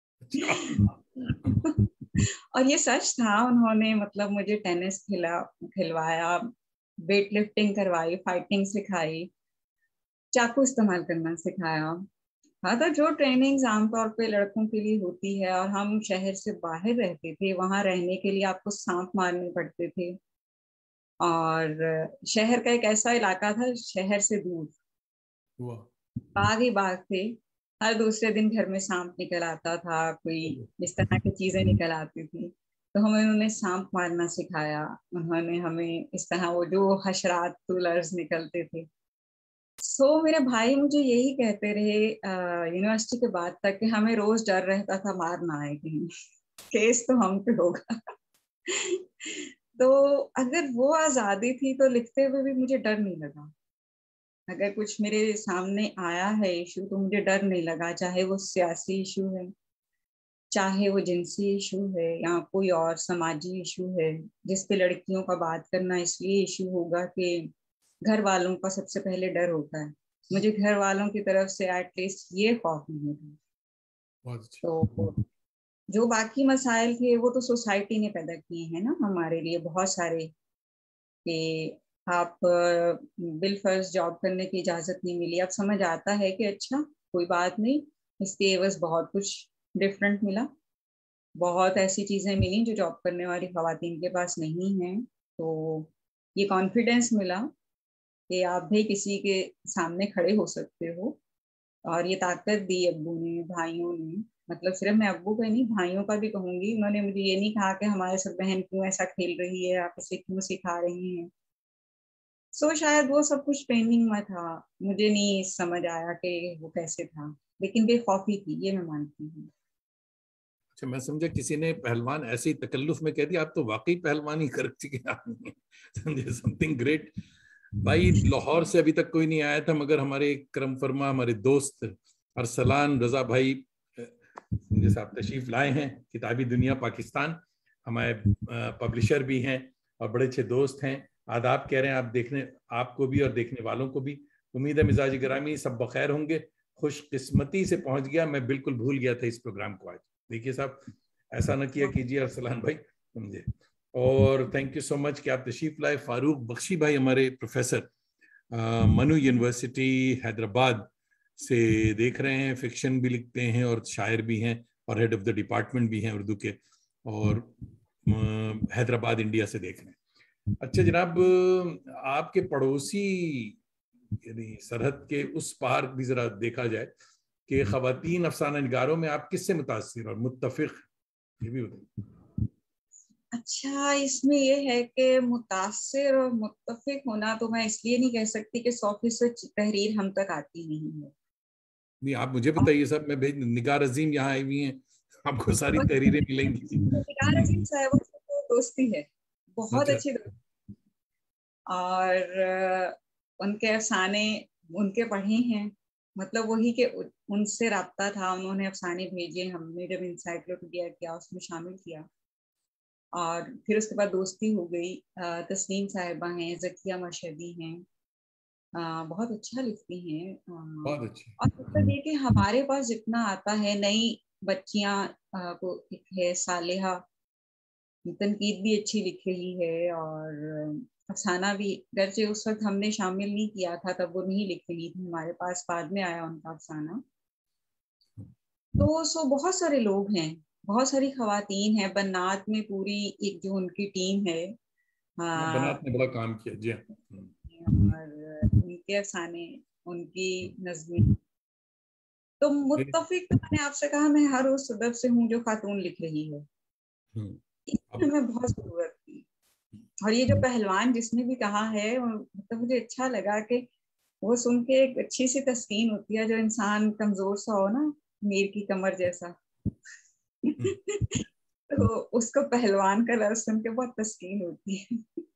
और ये सच था। उन्होंने मतलब मुझे टेनिस खिलवाया, वेट लिफ्टिंग करवाई, फाइटिंग सिखाई, चाकू इस्तेमाल करना सिखाया। हाँ, तो जो ट्रेनिंग्स आमतौर पे लड़कों के लिए होती है, और हम शहर से बाहर रहते थे, वहां रहने के लिए आपको सांप मारने पड़ते थे। और शहर का एक ऐसा इलाका था, शहर से दूर बाग ही बाग थे। हर दूसरे दिन घर में सांप निकल आता था, कोई इस तरह की चीजें निकल आती थी। तो हमें उन्होंने सांप मारना सिखाया। उन्होंने हमें इस तरह वो जो हशरात टूलर्स निकलते थे। मेरे भाई मुझे यही कहते रहे यूनिवर्सिटी के बाद तक कि हमें रोज डर रहता था मार ना आए कहीं, केस तो हम पे होगा। तो अगर वो आजादी थी तो लिखते हुए भी मुझे डर नहीं लगा। अगर कुछ मेरे सामने आया है इशू, तो मुझे डर नहीं लगा, चाहे वो सियासी इशू है, चाहे वो जिनसी इशू है, या कोई और समाजी इशू है जिस पे लड़कियों का बात करना इसलिए इशू होगा कि घर वालों का सबसे पहले डर होता है। मुझे घर वालों की तरफ से एटलीस्ट ये खौफ नहीं था। तो जो बाकी मसाइल थे वो तो सोसाइटी ने पैदा किए हैं ना हमारे लिए बहुत सारे, कि आप बिल फर्ज जॉब करने की इजाजत नहीं मिली। अब समझ आता है कि अच्छा कोई बात नहीं, इसके एवज बहुत कुछ डिफरेंट मिला, बहुत ऐसी चीजें मिली जो जॉब करने वाली खवातीन के पास नहीं है। तो ये कॉन्फिडेंस मिला कि आप भी किसी के सामने खड़े हो सकते हो, और ये ताकत दी अब्बू ने, भाइयों ने। मतलब सिर्फ मैं अब्बू का नहीं, भाइयों का भी कहूंगी। उन्होंने मुझे ये नहीं कहा कि हमारे सब बहन क्यों ऐसा खेल रही है, आप इसे क्यों सिखा रही हैं। शायद वो सब कुछ ट्रेनिंग में था, मुझे नहीं समझ आया कि वो कैसे था, लेकिन बेखौफी थी, ये मैं मानती हूँ। अच्छा, मैं समझा किसी ने पहलवान ऐसे ही तकल्लुफ में कह दिया आप तो वाकई पहलवानी कर चुके आदमी हैं, समझे, समथिंग ग्रेट। भाई लाहौर से अभी तक कोई नहीं आया था, मगर हमारे करम फरमा हमारे दोस्त अरसलान रजा भाई जैसे आप तशरीफ लाए हैं। किताबी दुनिया पाकिस्तान हमारे पब्लिशर भी हैं और बड़े अच्छे दोस्त हैं। आदाब कह रहे हैं आप, देखने आपको भी और देखने वालों को भी। उम्मीद है मिजाज गिरामी सब बखैर होंगे। खुशकिस्मती से पहुंच गया, मैं बिल्कुल भूल गया था इस प्रोग्राम को आज। देखिए साहब, ऐसा ना किया कीजिए अरसलान भाई, समझे। और थैंक यू सो मच कि आप तशरीफ लाए। फारूक बख्शी भाई हमारे प्रोफेसर मनु यूनिवर्सिटी हैदराबाद से देख रहे हैं, फिक्शन भी लिखते हैं और शायर भी हैं और हेड ऑफ द डिपार्टमेंट भी हैं उर्दू के, और हैदराबाद इंडिया से देख रहे हैं। अच्छा जनाब, आपके पड़ोसी यानी सरहद के उस पार भी जरा देखा जाए कि खवातीन अफसाना निगारों में आप किससे मुतासिर और मुत्तफिक, ये भी बताइए। अच्छा, इसमें ये है कि मुतासिर और मुत्तफिक होना तो मैं इसलिए नहीं कह सकती कि 100% तहरीर हम तक आती नहीं है। नहीं, आप मुझे बताइए साहब, मैं भेज, निगार अजीम यहाँ आई हुई हैं, आपको सारी तहरीरें मिलेंगी। निगार अजीम साहब तो दोस्ती है, बहुत अच्छा, अच्छी दोस्ती। और उनके अफसाने उनके पढ़े हैं, मतलब वही के उनसे राब्ता था, उन्होंने अफसाने भेजे, हमने जब इंसाइक्लोपीडिया किया उसमें शामिल किया, और फिर उसके बाद दोस्ती हो गई। तस्नीम साहिबा हैं, जकिया मशहदी हैं, बहुत अच्छा लिखती हैं। बहुत अच्छी। और मतलब ये कि हमारे पास जितना आता है, नई बच्चियां को एक है सालेहा, तनकीद भी अच्छी लिख रही है, और अफसाना भी, गर्चे उस वक्त हमने शामिल नहीं किया था तब वो नहीं लिख रही थी हमारे पास, बाद में आया उनका अफसाना। तो बहुत सारे लोग हैं, बहुत सारी खवातीन हैं। बनात में पूरी एक जो उनकी टीम है, बनात ने बड़ा काम किया जी। और उनके अफसाने, उनकी नज़में। तो मुत्तफिक तो मैंने आपसे कहा, मैं हर उस सदफ से हूँ जो खातून लिख रही है, इसकी हमें बहुत जरूरत थी। और ये जो पहलवान जिसने भी कहा है, मतलब मुझे अच्छा लगा कि वो सुन के एक अच्छी सी तस्कीन होती है, जो इंसान कमजोर सा हो ना, मीर की कमर जैसा, तो उसको पहलवान का लफ्ज सुन के बहुत तस्कीन होती है।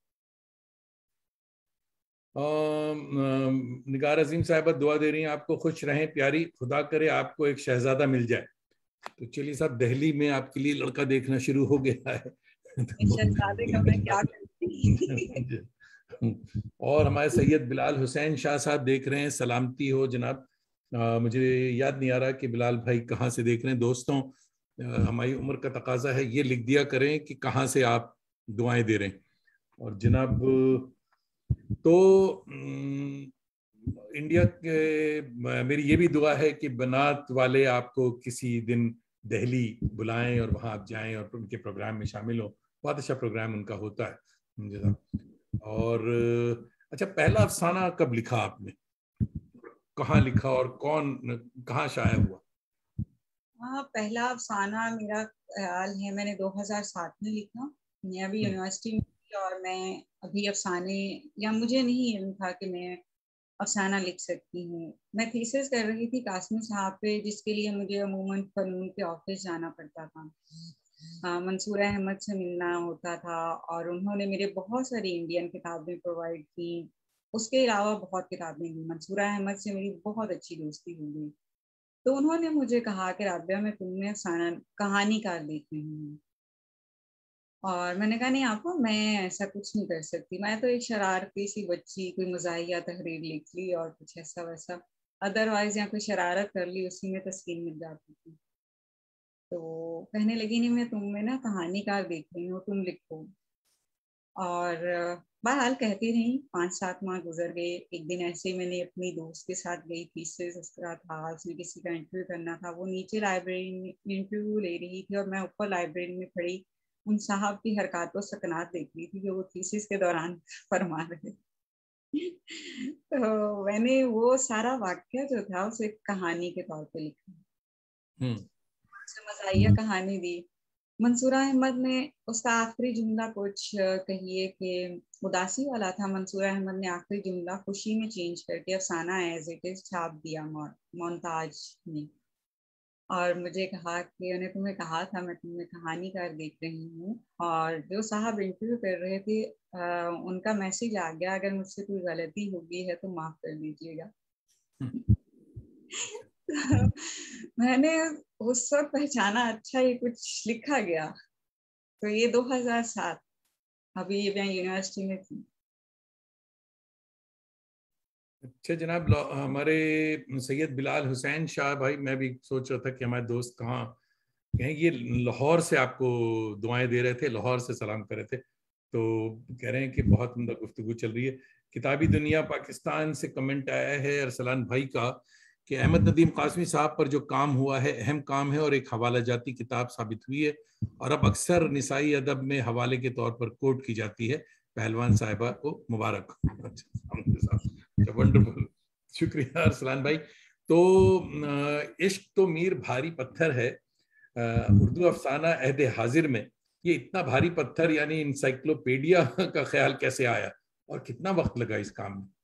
निगार अजीम साहिबा दुआ दे रही हैं आपको, खुश रहें प्यारी, खुदा करे आपको एक शहजादा मिल जाए। तो चलिए साहब, दिल्ली में आपके लिए लड़का देखना शुरू हो गया है। शहजादे का मैं क्या करती। और हमारे सैयद बिलाल हुसैन शाह साहब देख रहे हैं, सलामती हो जनाब। मुझे याद नहीं आ रहा कि बिलाल भाई कहाँ से देख रहे हैं। दोस्तों, हमारी उम्र का तकाजा है, ये लिख दिया करें कि कहाँ से आप दुआएं दे रहे हैं। और जनाब, तो इंडिया के मेरी ये भी दुआ है कि बनात वाले आपको किसी दिन दिल्ली बुलाएं और वहां आप जाएं और उनके प्रोग्राम में शामिल हो। बहुत अच्छा प्रोग्राम उनका होता है जनाब। और अच्छा, पहला अफसाना कब लिखा आपने, कहाँ लिखा और कौन, कहाँ शाया हुआ? हाँ, पहला अफसाना मेरा ख्याल है मैंने 2007 में लिखा। मैं अभी यूनिवर्सिटी में थी और मैं अभी अफसाने, या मुझे नहीं इल्म था कि मैं अफसाना लिख सकती हूँ। मैं थीसिस कर रही थी कासमी साहब पे, जिसके लिए मुझे अमूमन फनून के ऑफिस जाना पड़ता था। मंसूरा अहमद से मिलना होता था और उन्होंने मेरे बहुत सारी इंडियन किताबें प्रोवाइड की। उसके अलावा बहुत किताबें दी। मंसूरा अहमद से मेरी बहुत अच्छी दोस्ती हो गई। तो उन्होंने मुझे कहा कि राबिया, मैं तुम्हें अफसाना कहानीकार देख रही हूँ। और मैंने कहा नहीं आपको, मैं ऐसा कुछ नहीं कर सकती। मैं तो एक शरारती सी बच्ची, कोई मज़ाहिया तहरीर लिख ली और कुछ ऐसा वैसा, अदरवाइज या कोई शरारत कर ली, उसी में तस्कीन मिल जाती थी। तो कहने लगी नहीं, मैं तुम्हें ना कहानीकार देख रही हूँ, तुम लिखो। और बहरहाल कहती रही। 5-7 माह गुजर गए। एक दिन ऐसे ही मैंने अपनी दोस्त के साथ गई, थीसिस उसका था, उसने किसी का इंटरव्यू करना था। वो नीचे लाइब्रेरी में इंटरव्यू ले रही थी और मैं ऊपर लाइब्रेरी में खड़ी उन साहब की हरकत व सकनात देख रही थी जो वो थीसिस के दौरान फरमा रहे थे। तो मैंने वो सारा वाक्य जो था उसे कहानी के तौर पे लिखा, उसे मज़ाहिया कहानी दी। मंसूरा अहमद ने उसका आखिरी जुमला कुछ कहिए कि उदासी वाला था। मंसूरा अहमद ने आखिरी जुमला खुशी में चेंज करके अफसाना एज इट इज छाप दिया मोन्ताज में। और मुझे कहा कि उन्हें तुम्हें कहा था मैं तुम्हें कहानीकार देख रही हूँ। और जो साहब इंटरव्यू कर रहे थे उनका मैसेज आ गया, अगर मुझसे कोई गलती हो गई है तो माफ कर दीजिएगा। मैंने उस वक्त पहचाना, अच्छा ये कुछ लिखा गया। तो ये 2007, अभी मैं यूनिवर्सिटी में थी। अच्छा जनाब, हमारे सैयद बिलाल हुसैन शाह भाई, मैं भी सोच रहा था कि हमारे दोस्त कहाँ हैं। ये लाहौर से आपको दुआएं दे रहे थे, लाहौर से सलाम कर रहे थे। तो कह रहे हैं कि बहुत उम्दा गुफ्तगू चल रही है। किताबी दुनिया पाकिस्तान से कमेंट आया है अरसलान भाई का कि अहमद नदीम कासमी साहब पर जो काम हुआ है अहम काम है और एक हवाला जाती किताब साबित हुई है, और अब अक्सर निसाई अदब में हवाले के तौर पर कोट की जाती है। पहलवान साहिबा को मुबारक। अच्छा, वंडरफुल, शुक्रिया अरसलान भाई। तो इश्क तो मीर भारी पत्थर है, उर्दू अफसाना अहद हाजिर में ये इतना भारी पत्थर यानी इंसाइक्लोपीडिया का ख्याल कैसे आया और कितना वक्त लगा इस काम में?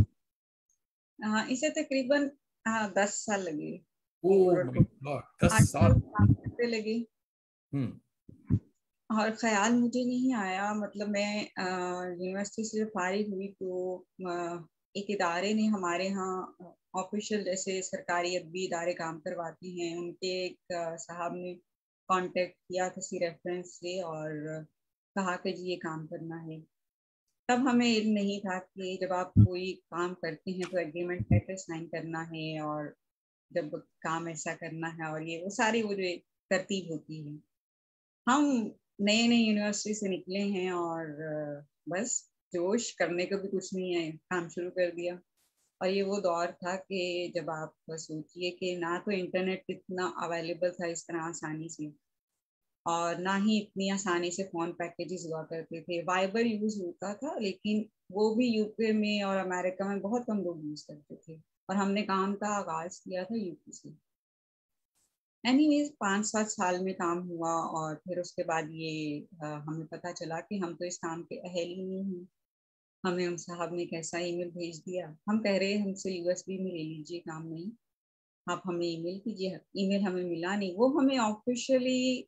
इसे तकरीबन 10 साल लगे। ओह और माय गॉड, 10 8 साल साल काम करते लगे। हम्म और ख्याल मुझे नहीं आया, मतलब मैं यूनिवर्सिटी से जब फारिग हुई तो एक इदारे ने हमारे यहाँ ऑफिशियल जैसे सरकारी अदबी इदारे काम करवाती हैं, उनके एक साहब ने कांटेक्ट किया किसी रेफरेंस से और कहा कि जी ये काम करना है। तब हमें इल्म नहीं था कि जब आप कोई काम करते हैं तो एग्रीमेंट लेटर साइन करना है और जब काम ऐसा करना है और ये वो सारी वो जो एक तरतीब होती है। हम नए नए यूनिवर्सिटी से निकले हैं और बस जोश करने को भी कुछ नहीं है, काम शुरू कर दिया। और ये वो दौर था कि जब आप सोचिए कि ना तो इंटरनेट इतना अवेलेबल था इस तरह आसानी से, और ना ही इतनी आसानी से फोन पैकेजेस हुआ करते थे। वाइबर यूज होता था लेकिन वो भी यूके में और अमेरिका में बहुत कम लोग यूज करते थे, और हमने काम का आगाज किया था यूके से। एनीवेज 5-7 साल में काम हुआ और फिर उसके बाद ये हमें पता चला कि हम तो इस काम के अहल ही नहीं हैं। हमें हम साहब ने कैसा ईमेल भेज दिया, हम कह रहे हैं हमसे यूएसबी में ले लीजिए, काम नहीं। आप हमें ईमेल कीजिए। ईमेल हमें मिला नहीं। वो हमें ऑफिशियली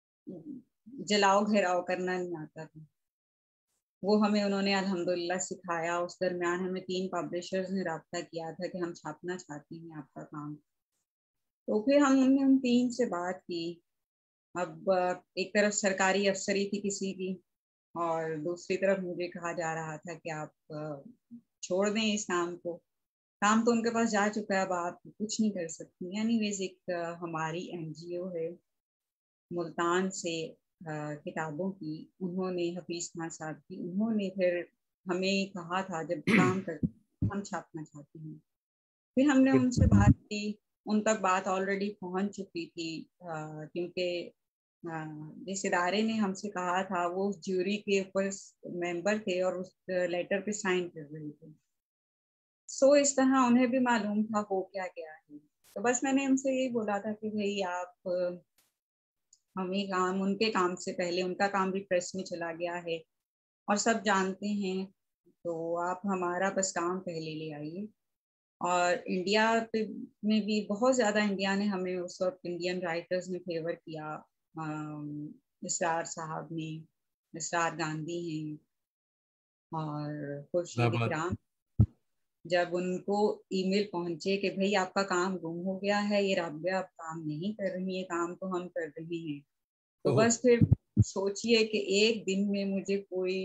जलाओ घेराव करना नहीं आता था। वो हमें उन्होंने अल्हम्दुलिल्लाह सिखाया। उस दरमियान हमें 3 पब्लिशर्स ने रब्ता किया था कि हम छापना चाहते हैं आपका काम। तो फिर हमने उन 3 से बात की। अब एक तरफ सरकारी अफसरी थी किसी की, और दूसरी तरफ मुझे कहा जा रहा था कि आप छोड़ दें इस काम को। काम तो उनके पास जा चुका है, अब आप कुछ नहीं कर सकती। एनीवेज एक हमारी एनजीओ है मुल्तान से, किताबों की, उन्होंने, हफीज खान साहब की, उन्होंने फिर हमें कहा था जब काम कर हम छापना चाहते हैं। फिर हमने उनसे बात की। उन तक बात ऑलरेडी पहुंच चुकी थी, क्योंकि जिस इदारे ने हमसे कहा था वो उस ज्यूरी के ऊपर मेंबर थे और उस लेटर पे साइन कर रहे थे। सो इस तरह उन्हें भी मालूम था हो क्या गया है। तो बस मैंने उनसे यही बोला था कि भाई आप हमें काम, उनके काम से पहले उनका काम भी प्रेस में चला गया है और सब जानते हैं, तो आप हमारा बस काम पहले ले आइए। और इंडिया पे में भी बहुत ज़्यादा इंडिया ने हमें उस वक्त, इंडियन राइटर्स ने फेवर किया। इसरार साहब ने, इसरार गांधी हैं और खुर्शीद इलाहाबाद। इकराम, जब उनको ईमेल पहुंचे कि भाई आपका काम गुम हो गया है, ये राबिया आप काम नहीं कर रही है, काम तो हम कर रहे हैं। तो ओहो। बस फिर सोचिए कि एक दिन में मुझे कोई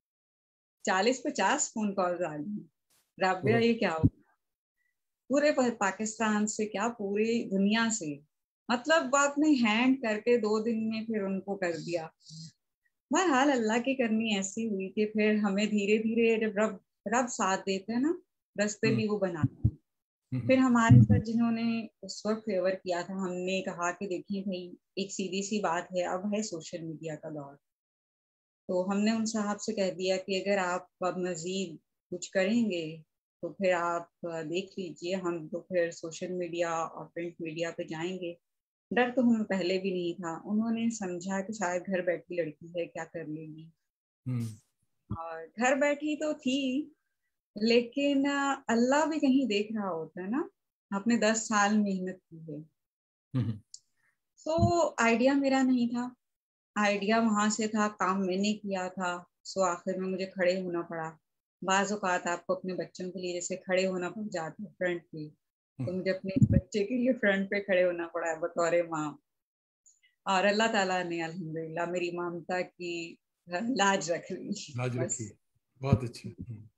40-50 फोन कॉल आ गई। राबिया ओहो। ये क्या हो, पूरे पाकिस्तान से क्या, पूरी दुनिया से। मतलब आपने हैंड करके 2 दिन में फिर उनको कर दिया। बहरहाल अल्लाह की करनी ऐसी हुई कि फिर हमें धीरे धीरे जब रब रब साथ देते हैं ना, रास्ते हम्म, भी वो बनाते हैं। हम्म, फिर हमारे साथ जिन्होंने उस वक्त फेवर किया था, हमने कहा कि देखिए भाई, एक सीधी सी बात है, अब है सोशल मीडिया का दौर। तो हमने उन साहब से कह दिया कि अगर आप अब मजीद कुछ करेंगे तो फिर आप देख लीजिए, हम तो फिर सोशल मीडिया और प्रिंट मीडिया पे जाएंगे। डर तो हमें पहले भी नहीं था। उन्होंने समझा कि शायद घर बैठी लड़की है, क्या कर लेगी। हम्म, और घर बैठी तो थी, लेकिन अल्लाह भी कहीं देख रहा होता है ना। आपने 10 साल मेहनत की है। हम्म, सो आइडिया मेरा नहीं था, आइडिया वहां से था, काम मैंने किया था। सो आखिर में मुझे खड़े होना पड़ा। बाज़ औक़ात आपको अपने बच्चों के लिए जैसे खड़े होना पड़ जाता है फ्रंट पे, तो मुझे अपने इस बच्चे के लिए फ्रंट पे खड़े होना पड़ा है बतौर माँ। और अल्लाह ताला ने अल्हम्दुलिल्लाह मेरी ममता की लाज रख ली लाज बस। रखी है। बहुत अच्छी।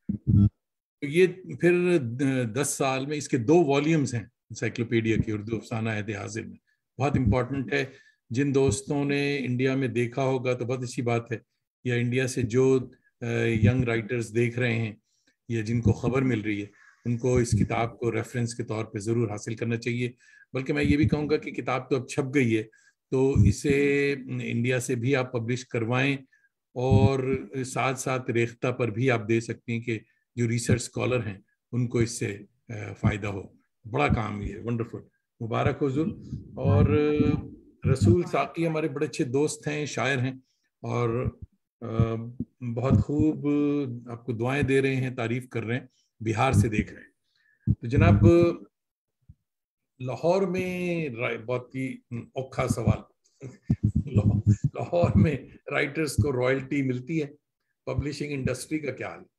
तो ये फिर 10 साल में इसके 2 वॉल्यूम्स हैं इंसाइक्लोपीडिया की, उर्दू अफसाना है हाजिर में। बहुत इंपॉर्टेंट है। जिन दोस्तों ने इंडिया में देखा होगा तो बहुत अच्छी बात है, या इंडिया से जो यंग राइटर्स देख रहे हैं या जिनको खबर मिल रही है, उनको इस किताब को रेफरेंस के तौर पे ज़रूर हासिल करना चाहिए। बल्कि मैं ये भी कहूँगा कि किताब तो अब छप गई है, तो इसे इंडिया से भी आप पब्लिश करवाएं, और साथ साथ रेख्ता पर भी आप दे सकती हैं कि जो रिसर्च स्कॉलर हैं उनको इससे फायदा हो। बड़ा काम ये, वंडरफुल, मुबारक हो जुल। और रसूल साकी हमारे बड़े अच्छे दोस्त हैं, शायर हैं, और बहुत खूब आपको दुआएं दे रहे हैं, तारीफ कर रहे हैं, बिहार से देख रहे हैं। तो जनाब, लाहौर में बहुत ही औखा सवाल, लाहौर में राइटर्स को रॉयल्टी मिलती है? पब्लिशिंग इंडस्ट्री का क्या हाल?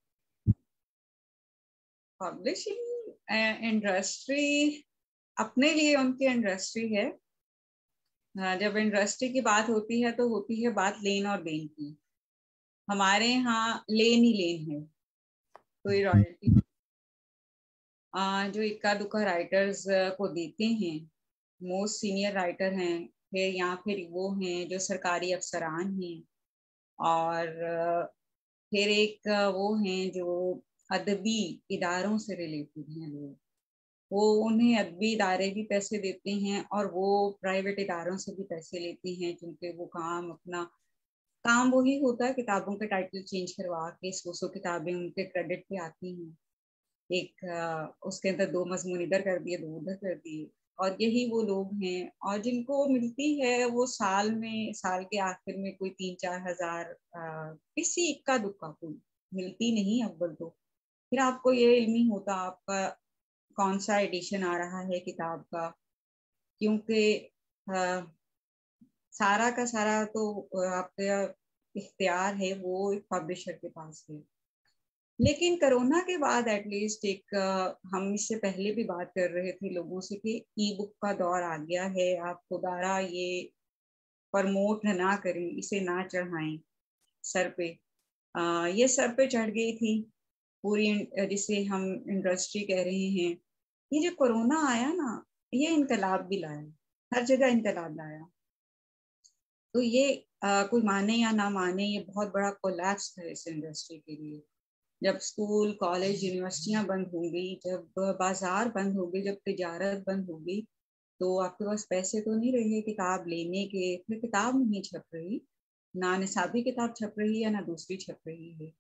पब्लिशिंग इंडस्ट्री अपने लिए उनकी इंडस्ट्री है। जब इंडस्ट्री की बात होती है तो होती है बात लेन और देन की। हमारे यहाँ लेन ही लेन है, कोई रॉयल्टी। जो इक्का दुक्का राइटर्स को देते हैं, मोस्ट सीनियर राइटर हैं, फिर या फिर वो हैं जो सरकारी अफसरान हैं, और फिर एक वो हैं जो अदबी इदारों से रिलेटेड हैं लोग। वो उन्हें अदबी इदारे भी पैसे देते हैं और वो प्राइवेट इदारों से भी पैसे लेते हैं, क्योंकि वो काम अपना काम वही होता है, किताबों के टाइटल चेंज करवा के 100 किताबें उनके क्रेडिट पे आती हैं। एक उसके अंदर 2 मजमून इधर कर दिए, 2 उधर कर दिए। और यही वो लोग हैं, और जिनको मिलती है वो साल में, साल के आखिर में कोई 3-4 हजार, किसी इक्का दुक्का, कोई मिलती नहीं अव्वल तो। फिर आपको ये इल्मी होता आपका कौन सा एडिशन आ रहा है किताब का, क्योंकि सारा का सारा तो आपका इख्तियार है, वो एक पब्लिशर के पास है। लेकिन कोरोना के बाद एटलीस्ट एक हम इससे पहले भी बात कर रहे थे लोगों से कि ई बुक का दौर आ गया है, आप खुदारा ये प्रमोट ना करें, इसे ना चढ़ाएं सर पे। ये सर पे चढ़ गई थी पूरी, जिसे हम इंडस्ट्री कह रहे हैं। ये जो कोरोना आया ना, ये इनकलाब भी लाया, हर जगह इनकलाब लाया। तो ये कोई माने या ना माने, ये बहुत बड़ा कोलैप्स था इस इंडस्ट्री के लिए। जब स्कूल कॉलेज यूनिवर्सिटियां बंद हो गई, जब बाजार बंद हो गई, जब तिजारत बंद हो गई, तो आपके पास पैसे तो नहीं रहे किताब लेने के, फिर किताब नहीं छप रही, ना निसाबी किताब छप रही है ना दूसरी छप रही है।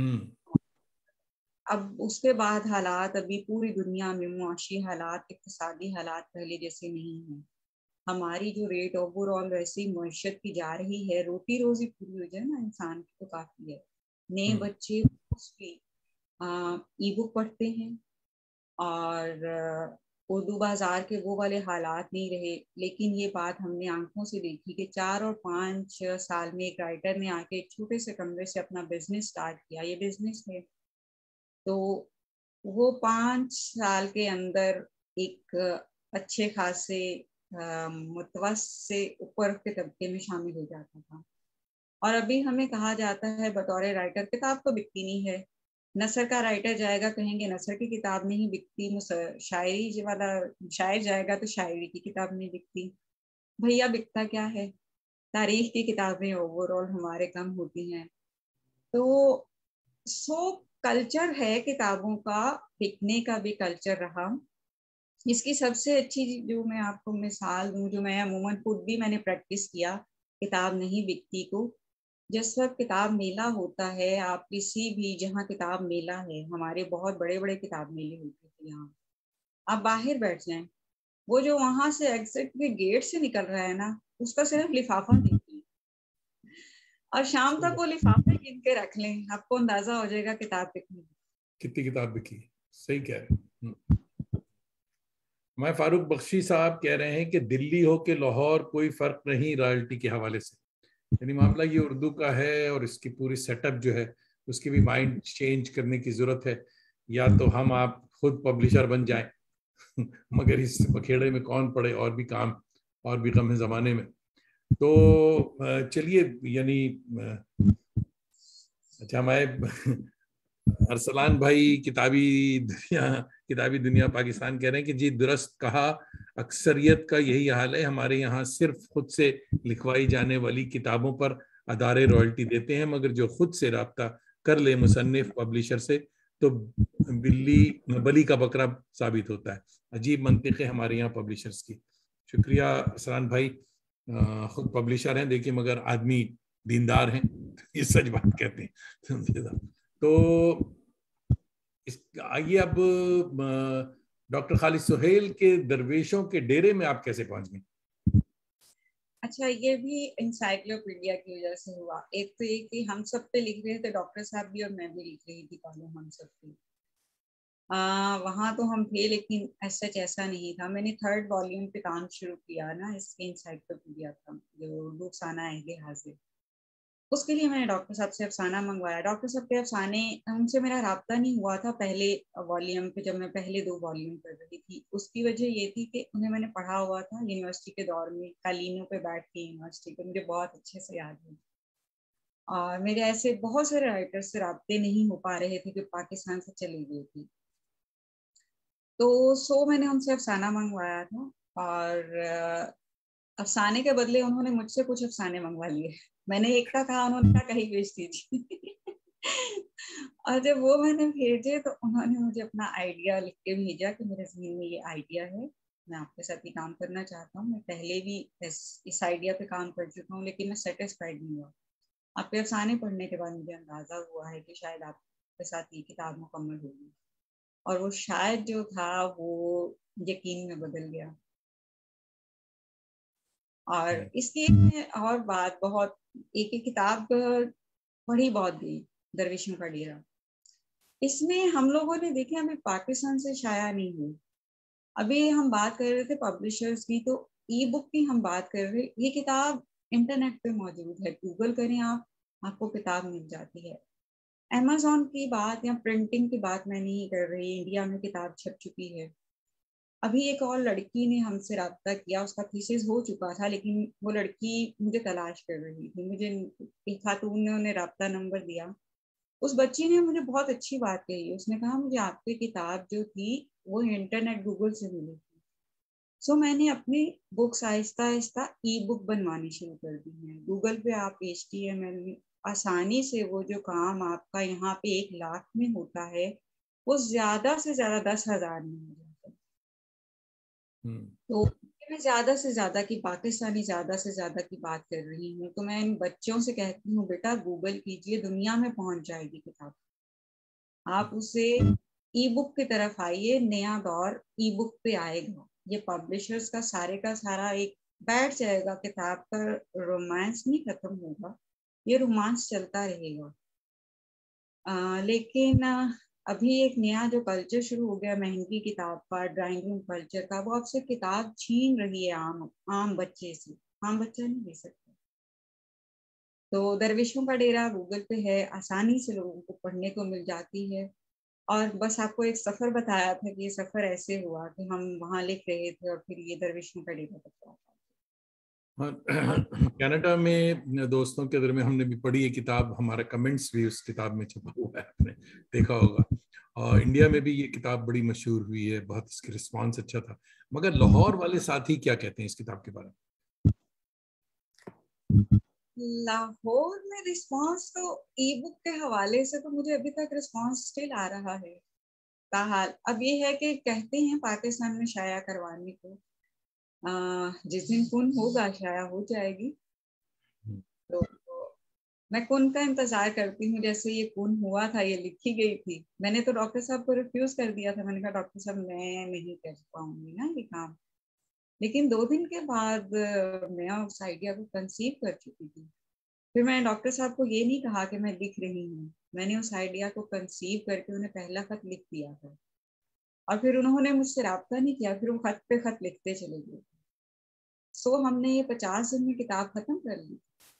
अब उसके बाद हालात अभी पूरी दुनिया में मुआशी हालात, इक्तिसादी हालात पहले जैसे नहीं है। हमारी जो रेट ओवरऑल वैसी मुआशत की जा रही है, रोटी रोजी पूरी हो जाए ना इंसान की तो काफी है। नए बच्चे मोस्टली ई बुक पढ़ते हैं, और उर्दू बाजार के वो वाले हालात नहीं रहे। लेकिन ये बात हमने आंखों से देखी कि 4 और 5 साल में एक राइटर ने आके एक छोटे से कमरे से अपना बिजनेस स्टार्ट किया, ये बिजनेस है। तो वो 5 साल के अंदर एक अच्छे खासे मुतवस्सित से ऊपर के तबके में शामिल हो जाता था। और अभी हमें कहा जाता है बतौर राइटर, किताब तो बिकती नहीं है। नसर का राइटर जाएगा, कहेंगे नसर की किताब नहीं बिकती। शायरी वाला शायर जाएगा तो शायरी की किताब नहीं बिकती। भैया बिकता क्या है? तारीख की किताबें ओवरऑल हमारे कम होती हैं। तो कल्चर है किताबों का, बिकने का भी कल्चर रहा। इसकी सबसे अच्छी जो मैं आपको मिसाल दूं, जो मैं अमूमन खुद भी मैंने प्रैक्टिस किया किताब नहीं बिकती को। जिस वक्त किताब मेला होता है, आप किसी भी, जहाँ किताब मेला है, हमारे बहुत बड़े बड़े किताब मेले होते थे यहाँ, आप बाहर बैठ जाएं, वो जो वहां से एग्जिट के गेट से निकल रहा है ना, उसका सिर्फ लिफाफा देखिए, और शाम तक वो लिफाफे गिन के रख लें, आपको अंदाजा हो जाएगा किताब कितनी किताब बिकी। सही कह रहे हैं। मैं फारूक बख्शी साहब कह रहे हैं कि दिल्ली हो के लाहौर कोई फर्क नहीं रॉयल्टी के हवाले से। यानी मामला ये उर्दू का है और इसकी पूरी सेटअप जो है उसकी भी माइंड चेंज करने की जरूरत है। या तो हम आप खुद पब्लिशर बन जाएं मगर इस बखेड़े में कौन पड़े, और भी काम और भी कम है जमाने में। तो चलिए, यानी अच्छा, मैं अरसलान भाई किताबी दुनिया पाकिस्तान कह रहे हैं कि जी दुरुस्त कहा, अक्सरियत का यही हाल है। हमारे यहाँ सिर्फ खुद से लिखवाई जाने वाली किताबों पर अदारे रॉयल्टी देते हैं, मगर जो खुद से राब्ता कर ले मुसन्निफ पब्लिशर से तो बली का बकरा साबित होता है। अजीब मंतिक है हमारे यहाँ पब्लिशर्स की। शुक्रिया अरसलान भाई, खुद पब्लिशर हैं देखिए, मगर आदमी दीनदार हैं, ये सच बात कहते हैं। तो आइए अब डॉक्टर खालिद सुहेल के दरवेशों के डेरे में आप कैसे पहुंच गए? अच्छा, ये भी इंसाइक्लोपीडिया की वजह से हुआ। एक तो ये कि हम सब पे लिख रहे थे, डॉक्टर साहब भी और मैं भी लिख रही थी कॉलम हम सब पे। वहाँ तो हम थे, लेकिन सच ऐसा नहीं था। मैंने 3rd वॉल्यूम पे काम शुरू किया ना इसके इंसाइक्लोपीडिया का, जो रुखसाना अहले हाजिर, उसके लिए मैंने डॉक्टर साहब से अफसाना मंगवाया। डॉक्टर साहब के अफसाने, उनसे मेरा राब्ता नहीं हुआ था पहले वॉल्यूम पे, जब मैं पहले 2 वॉल्यूम कर रही थी। उसकी वजह ये थी कि उन्हें मैंने पढ़ा हुआ था यूनिवर्सिटी के दौर में, कालीनों पे बैठ के यूनिवर्सिटी पे, मुझे बहुत अच्छे से याद है। और मेरे ऐसे बहुत सारे राइटर्स से राब्ते नहीं हो पा रहे थे जो पाकिस्तान से चले गए थे। तो मैंने उनसे अफसाना मंगवाया था, और अफसाने के बदले उन्होंने मुझसे कुछ अफसाने मंगवा लिए। मैंने एक का कहा, उन्होंने कहा कहीं भेज दीजिए। और जब वो मैंने भेजे तो उन्होंने मुझे अपना आइडिया लिख के भेजा कि मेरे जहन में ये आइडिया है, मैं आपके साथ ही काम करना चाहता हूँ। मैं पहले भी इस आइडिया पे काम कर चुका हूँ, लेकिन मैं सेटिस्फाइड नहीं हुआ। आपके अफसाने पढ़ने के बाद मुझे अंदाजा हुआ है कि शायद आपके साथ ये किताब मुकम्मल होगी। और वो शायद जो था वो यकीन में बदल गया। और इसलिए और बात बहुत, एक किताब पढ़ी बहुत गई, दरवेशों का डेरा। इसमें हम लोगों ने देखे, हमें पाकिस्तान से शाया नहीं हुई। अभी हम बात कर रहे थे पब्लिशर्स की, तो ई बुक की हम बात कर रहे, ये किताब इंटरनेट पे मौजूद है, गूगल करें आप, आपको किताब मिल जाती है। अमेज़न की बात या प्रिंटिंग की बात मैं नहीं कर रही, इंडिया में किताब छप चुकी है। अभी एक और लड़की ने हमसे रब्ता किया, उसका थीसिस हो चुका था, लेकिन वो लड़की मुझे तलाश कर रही थी, मुझे एक खातून ने उन्हें रब्ता नंबर दिया। उस बच्ची ने मुझे बहुत अच्छी बात कही, उसने कहा मुझे आपकी किताब जो थी वो इंटरनेट गूगल से मिली थी। सो मैंने अपनी बुक्स आहिस्ता आहिस्ता ई बुक बनवानी शुरू कर दी है। गूगल पे आप HTML में आसानी से वो जो काम आपका यहाँ पे 1 लाख में होता है, वो ज्यादा से ज्यादा 10,000 में हो जाता है। तो मैं ज्यादा से ज्यादा की, पाकिस्तानी ज्यादा से ज्यादा की बात कर रही हूँ, तो मैं इन बच्चों से कहती हूँ बेटा गूगल कीजिए, दुनिया में पहुंच जाएगी किताब, आप उसे ई बुक की तरफ आइए, नया दौर ई बुक पे आएगा। ये पब्लिशर्स का सारे का सारा एक बैठ जाएगा, किताब का रोमांस नहीं खत्म होगा, ये रोमांस चलता रहेगा। लेकिन अभी एक नया जो कल्चर शुरू हो गया महंगी किताब का, ड्राइंग रूम कल्चर का, वो आपसे किताब छीन रही है आम बच्चे से। आम बच्चा नहीं ले सकता। तो दरवेशों का डेरा गूगल पे है, आसानी से लोगों को पढ़ने को मिल जाती है। और बस आपको एक सफर बताया था कि ये सफर ऐसे हुआ कि हम वहां लिख रहे थे और फिर ये दरवेशों का डेरा बता था। कनाडा में दोस्तों के दर में हमने भी पढ़ी ये किताब, हमारा कमेंट्स भी उस किताब में छपा हुआ है, आपने देखा होगा। और इंडिया में भी ये किताब बड़ी मशहूर हुई है, बहुत इसकी रिस्पांस अच्छा था। मगर लाहौर वाले साथी क्या कहते हैं इस किताब के बारे में? लाहौर में रिस्पांस तो ई बुक के हवाले से तो मुझे अभी तक रिस्पांस स्टिल आ रहा है। ताहाल अब ये है कि कहते हैं पाकिस्तान में शाया करवाने को, जिस दिन कुन होगा शाया हो जाएगी। तो मैं कुन का इंतजार करती हूँ, जैसे ये कुन हुआ था, ये लिखी गई थी, मैंने तो डॉक्टर साहब को रिफ्यूज कर दिया था, मैंने कहा डॉक्टर साहब मैं नहीं कर पाऊंगी ना ये काम। लेकिन 2 दिन के बाद मैं उस आइडिया को कंसीव कर चुकी थी। फिर मैंने डॉक्टर साहब को ये नहीं कहा कि मैं लिख रही हूँ, मैंने उस आइडिया को कंसीव करके उन्हें पहला खत लिख दिया था, और फिर उन्होंने मुझसे रब्ता नहीं किया, फिर वो खत पे खत लिखते चले गए। सो हमने ये 50 दिन में किताब खत्म कर ली।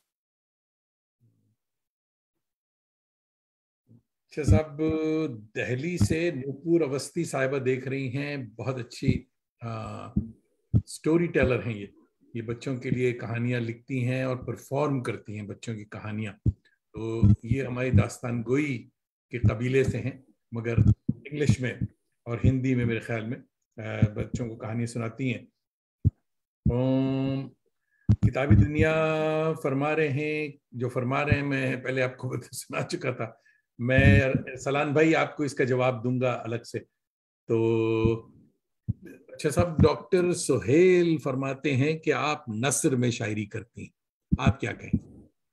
अच्छा साहब, दिल्ली से नूपुर अवस्थी साहिबा देख रही हैं, बहुत अच्छी स्टोरी टेलर हैं ये बच्चों के लिए कहानियां लिखती हैं और परफॉर्म करती हैं बच्चों की कहानियां। तो ये हमारी दास्तान गोई के कबीले से हैं, मगर इंग्लिश में और हिंदी में मेरे ख्याल में बच्चों को कहानी सुनाती हैं। किताबी दुनिया फरमा रहे हैं जो फरमा रहे हैं, मैं पहले आपको सुना चुका था। मैं सलान भाई आपको इसका जवाब दूंगा अलग से। तो अच्छा साहब, डॉक्टर सुहेल फरमाते हैं कि आप नस्र में शायरी करती हैं, आप क्या कहेंगे?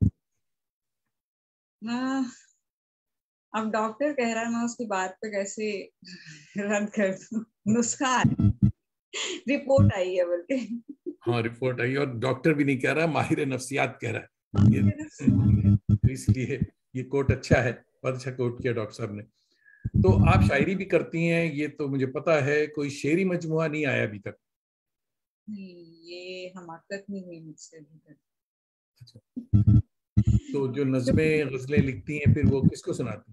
अब डॉक्टर कह रहा है, मैं उसकी बात पे कैसे रद्द कर दूं। नुस्खा रिपोर्ट आई है बल्कि। हाँ, रिपोर्ट आई और डॉक्टर भी नहीं कह रहा, माहिर नफ्सियात कह रहा है ये, तो इसलिए ये कोट अच्छा है, बहुत अच्छा कोट किया डॉक्टर साहब ने। तो आप शायरी भी करती हैं, ये तो मुझे पता है। कोई शेरी मजमुआ नहीं आया अभी तक? नहीं, ये हमाकत नहीं हुई मुझसे अभी तक। अच्छा, तो जो नज़में गजलें लिखती हैं फिर वो किसको सुनाती हैं?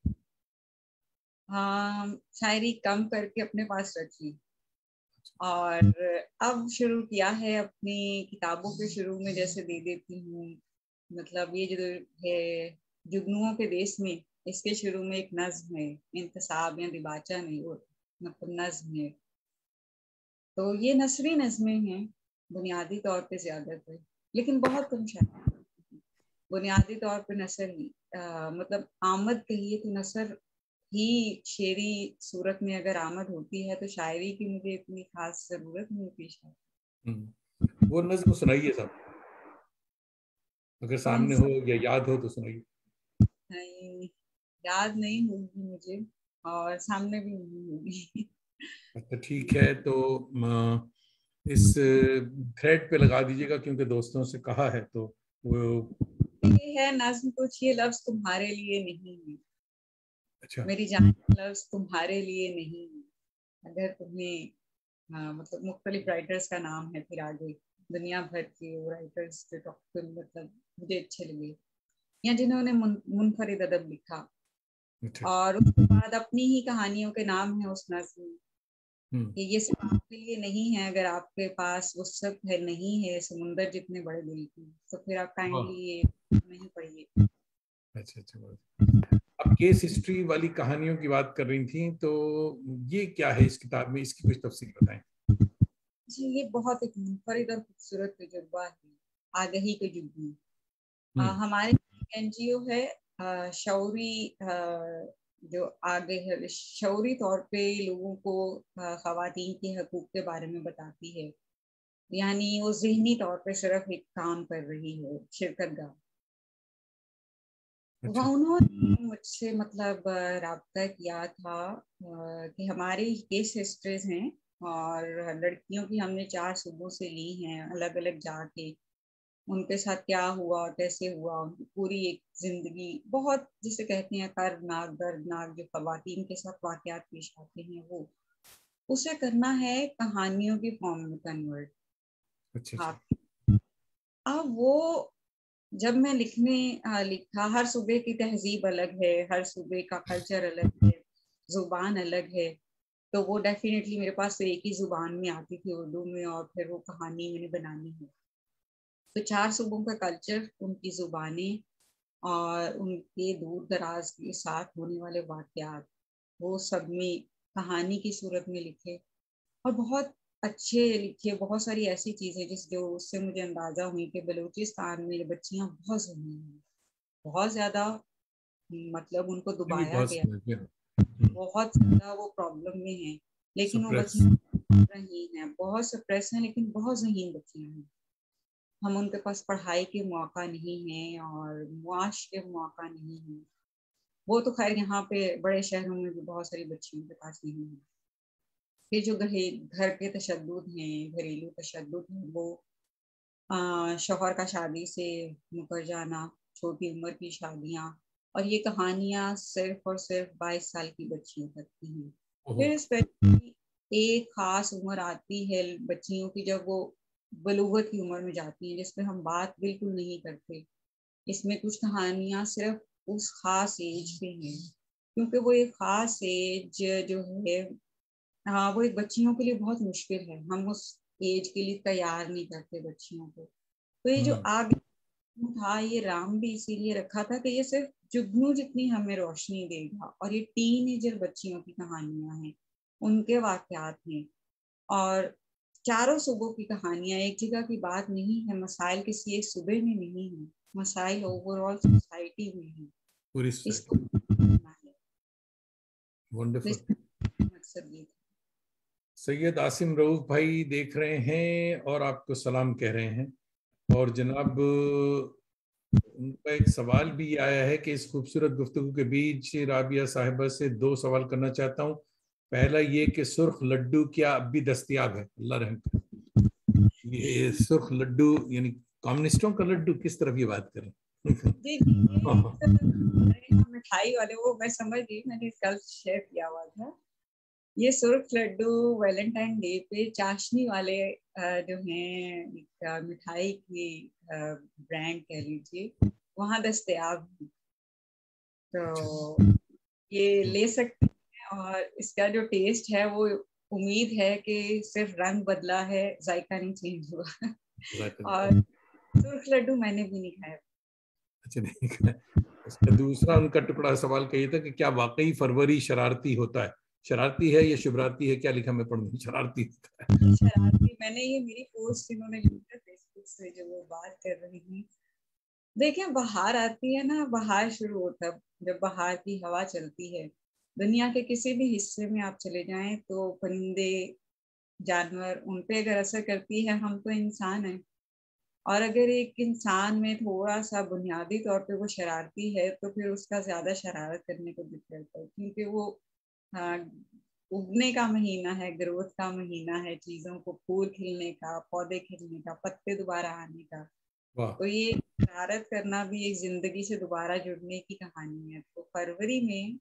हाँ, शायरी कम करके अपने पास रखी, और अब शुरू किया है अपनी किताबों के शुरू में जैसे दे देती हूँ। मतलब ये जो है जुगनुओं के देश में, इसके शुरू में एक नज्म है, इंतसाब या दिबाचा नहीं, वो मतलब नज्म है। तो ये नसरी नज़में हैं बुनियादी तौर पे ज्यादातर, लेकिन बहुत कम शायरी। बुनियादी तौर पे नसर ही, मतलब आमद कहिए तो नसर ही शेरी सूरत में अगर आमद होती है, तो शायरी की मुझे इतनी खास जरूरत नहीं होती शायद। वो नज्म सुनाइए साहब, अगर कौन सामने सा? हो या याद हो तो सुनाइए। नहीं, याद नहीं होगी मुझे, और सामने भी नहीं होगी। अच्छा ठीक है, तो इस थ्रेड पे लगा दीजिएगा, क्योंकि दोस्तों से कहा है तो वो। ये है नज्म, कुछ ये लफ्ज तुम्हारे लिए नहीं है। अच्छा। मेरी जान का लफ्ज तुम्हारे लिए नहीं है। अगर तुम्हें मतलब मुख्तलिफ राइटर्स का नाम है, फिर आगे दुनिया भर के वो राइटर्स जो मतलब मुझे अच्छे लगे, या जिन्होंने मुनफरिद अदब लिखा, अच्छा। और उसके बाद अपनी ही कहानियों के नाम है उस नज्म में, कि ये सिर्फ आपके लिए नहीं है। अगर आपके पास वसअत है, नहीं है समुंदर जितने बड़े दिल की, तो फिर आप काइंडली ये नहीं पढ़िए। अच्छा अच्छा। अब केस हिस्ट्री वाली कहानियों की बात कर रही थी, तो ये क्या है इस किताब में, इसकी कुछ तफसील बताएं। जी, ये बहुत एक मुनफरिद और खूबसूरत तजुर्बा है आगही के युग में। हमारे एनजीओ है शौरी, जो आगे है शौरी तौर पे लोगों को खवातीन के हकूक के बारे में बताती है। यानी वो ज़हनी तौर पे सिर्फ एक काम कर रही है, शिरकतगाह। अच्छा। वह उन्होंने मुझसे मतलब राब्ता किया था कि हमारी केस हिस्ट्रीज हैं, और लड़कियों की हमने 4 सूबों से ली हैं, अलग अलग जाके उनके साथ क्या हुआ, कैसे हुआ, उनकी पूरी एक जिंदगी, बहुत जिसे कहते हैं कर्बनाक दर्दनाक जो खवातीन के साथ वाकयात पेश आते हैं, वो उसे करना है कहानियों की फॉर्म में कन्वर्ट। अच्छा अच्छा। हाँ, अब वो जब मैं लिखा, हर सूबे की तहजीब अलग है, हर सूबे का कल्चर अलग है, जुबान अलग है। तो वो डेफिनेटली मेरे पास तो एक ही जुबान में आती थी, उर्दू में, और फिर वो कहानी मैंने बनानी है। तो 4 सूबों का कल्चर, उनकी जुबानें, और उनके दूर दराज के साथ होने वाले वाकयात, वो सब में कहानी की सूरत में लिखे, और बहुत अच्छे लिखे। बहुत सारी ऐसी चीजें जो उससे मुझे अंदाजा हुई कि बलूचिस्तान में बच्चियां बहुत जमीन हैं, बहुत ज्यादा, मतलब उनको नहीं, दबाया बहुत गया, समझ गया। बहुत ज्यादा वो प्रॉब्लम में है। लेकिन वो सप्रेस। बच्चियां रही हैं, बहुत सप्रेस हैं, लेकिन बहुत जहीन बच्चियां हैं। हम उनके पास पढ़ाई के मौका नहीं है, और मुआश के मौका नहीं है। वो तो खैर यहाँ पे बड़े शहरों में भी बहुत सारी बच्चियों के पास नहीं है। फिर जो घर के तशद्दुद हैं, घरेलू तशद्दुद हैं, वो शौहर का शादी से मुकर जाना, छोटी उम्र की शादियां, और ये कहानियां सिर्फ और सिर्फ 22 साल की बच्चियों तक की हैं। ओहो। फिर स्पेशली एक खास उम्र आती है बच्चियों की, जब वो बलूगत की उम्र में जाती हैं, जिसपे हम बात बिल्कुल नहीं करते। इसमें कुछ कहानियां सिर्फ उस खास एज पे हैं, क्योंकि वो एक खास एज जो है, हाँ, वो एक बच्चियों के लिए बहुत मुश्किल है। हम उस एज के लिए तैयार नहीं करते बच्चियों को। तो ये जो आगे था, ये राम भी इसीलिए रखा था कि ये सिर्फ जुगनू जितनी हमें रोशनी देगा, और ये टीनेजर बच्चियों की कहानियां हैं, उनके वाकयात हैं, और चारों सूबों की कहानियां। एक जगह की बात नहीं है, मसाइल किसी एक सूबे में नहीं है, मसाइल ओवरऑल सोसाइटी में है। पूरी इसको सोसाइटी। करना है, तो वंडरफुल। इसका मकसद ये था। सैयद आसिम रऊफ भाई देख रहे हैं और आपको सलाम कह रहे हैं। और जनाब, उनका एक सवाल भी आया है कि इस खूबसूरत गुफ्तगू के बीच राबिया साहिबा से 2 सवाल करना चाहता हूँ। पहला ये कि सुर्ख लड्डू क्या अब भी दस्तयाब है? अल्लाह रहम करे। ये सुर्ख लड्डू यानी कम्युनिस्टों का लड्डू, किस तरफ ये बात करें? जी जी, ये हमारे यहाँ मिठाई वाले, वो मैं समझ गई, मैंने कल शेयर किया हुआ था। ये सुर्ख लड्डू वैलेंटाइन डे पे चाशनी वाले जो हैं, एक मिठाई की ब्रांड कह लीजिए, वहाँ दस्तयाब है। तो ये ले सकते हैं, और इसका जो टेस्ट है, वो उम्मीद है कि सिर्फ रंग बदला है, जायका नहीं चेंज हुआ। और सुर्ख लड्डू मैंने भी नहीं खाया। अच्छा, नहीं। उसका दूसरा उनका टुकड़ा सवाल कही था कि क्या वाकई फरवरी शरारती होता है? शरारती है या शुभराती है, क्या लिखा मैं पढ़ूं? शरारती होता है। शरारती, मैंने ये मेरी पोस्ट इन्होंने लिखा फेसबुक से, जो वो बात कर रही थी। देखिए, बाहर आती है ना, बाहर शुरू होता है जब बाहर की हवा चलती है। दुनिया के किसी भी हिस्से में आप चले जाएं, तो परिंदे, जानवर, उन पे अगर असर करती है, हम तो इंसान हैं, और अगर एक इंसान में थोड़ा सा बुनियादी तौर पे वो शरारती है, तो फिर उसका ज्यादा शरारत करने को दिल करता है, क्योंकि वो हाँ, उगने का महीना है, ग्रोथ का महीना है, चीजों को फूल खिलने का, पौधे खिलने का, पत्ते दोबारा आने का। वाह। तो ये शरारत करना भी एक जिंदगी से दोबारा जुड़ने की कहानी है। तो फरवरी में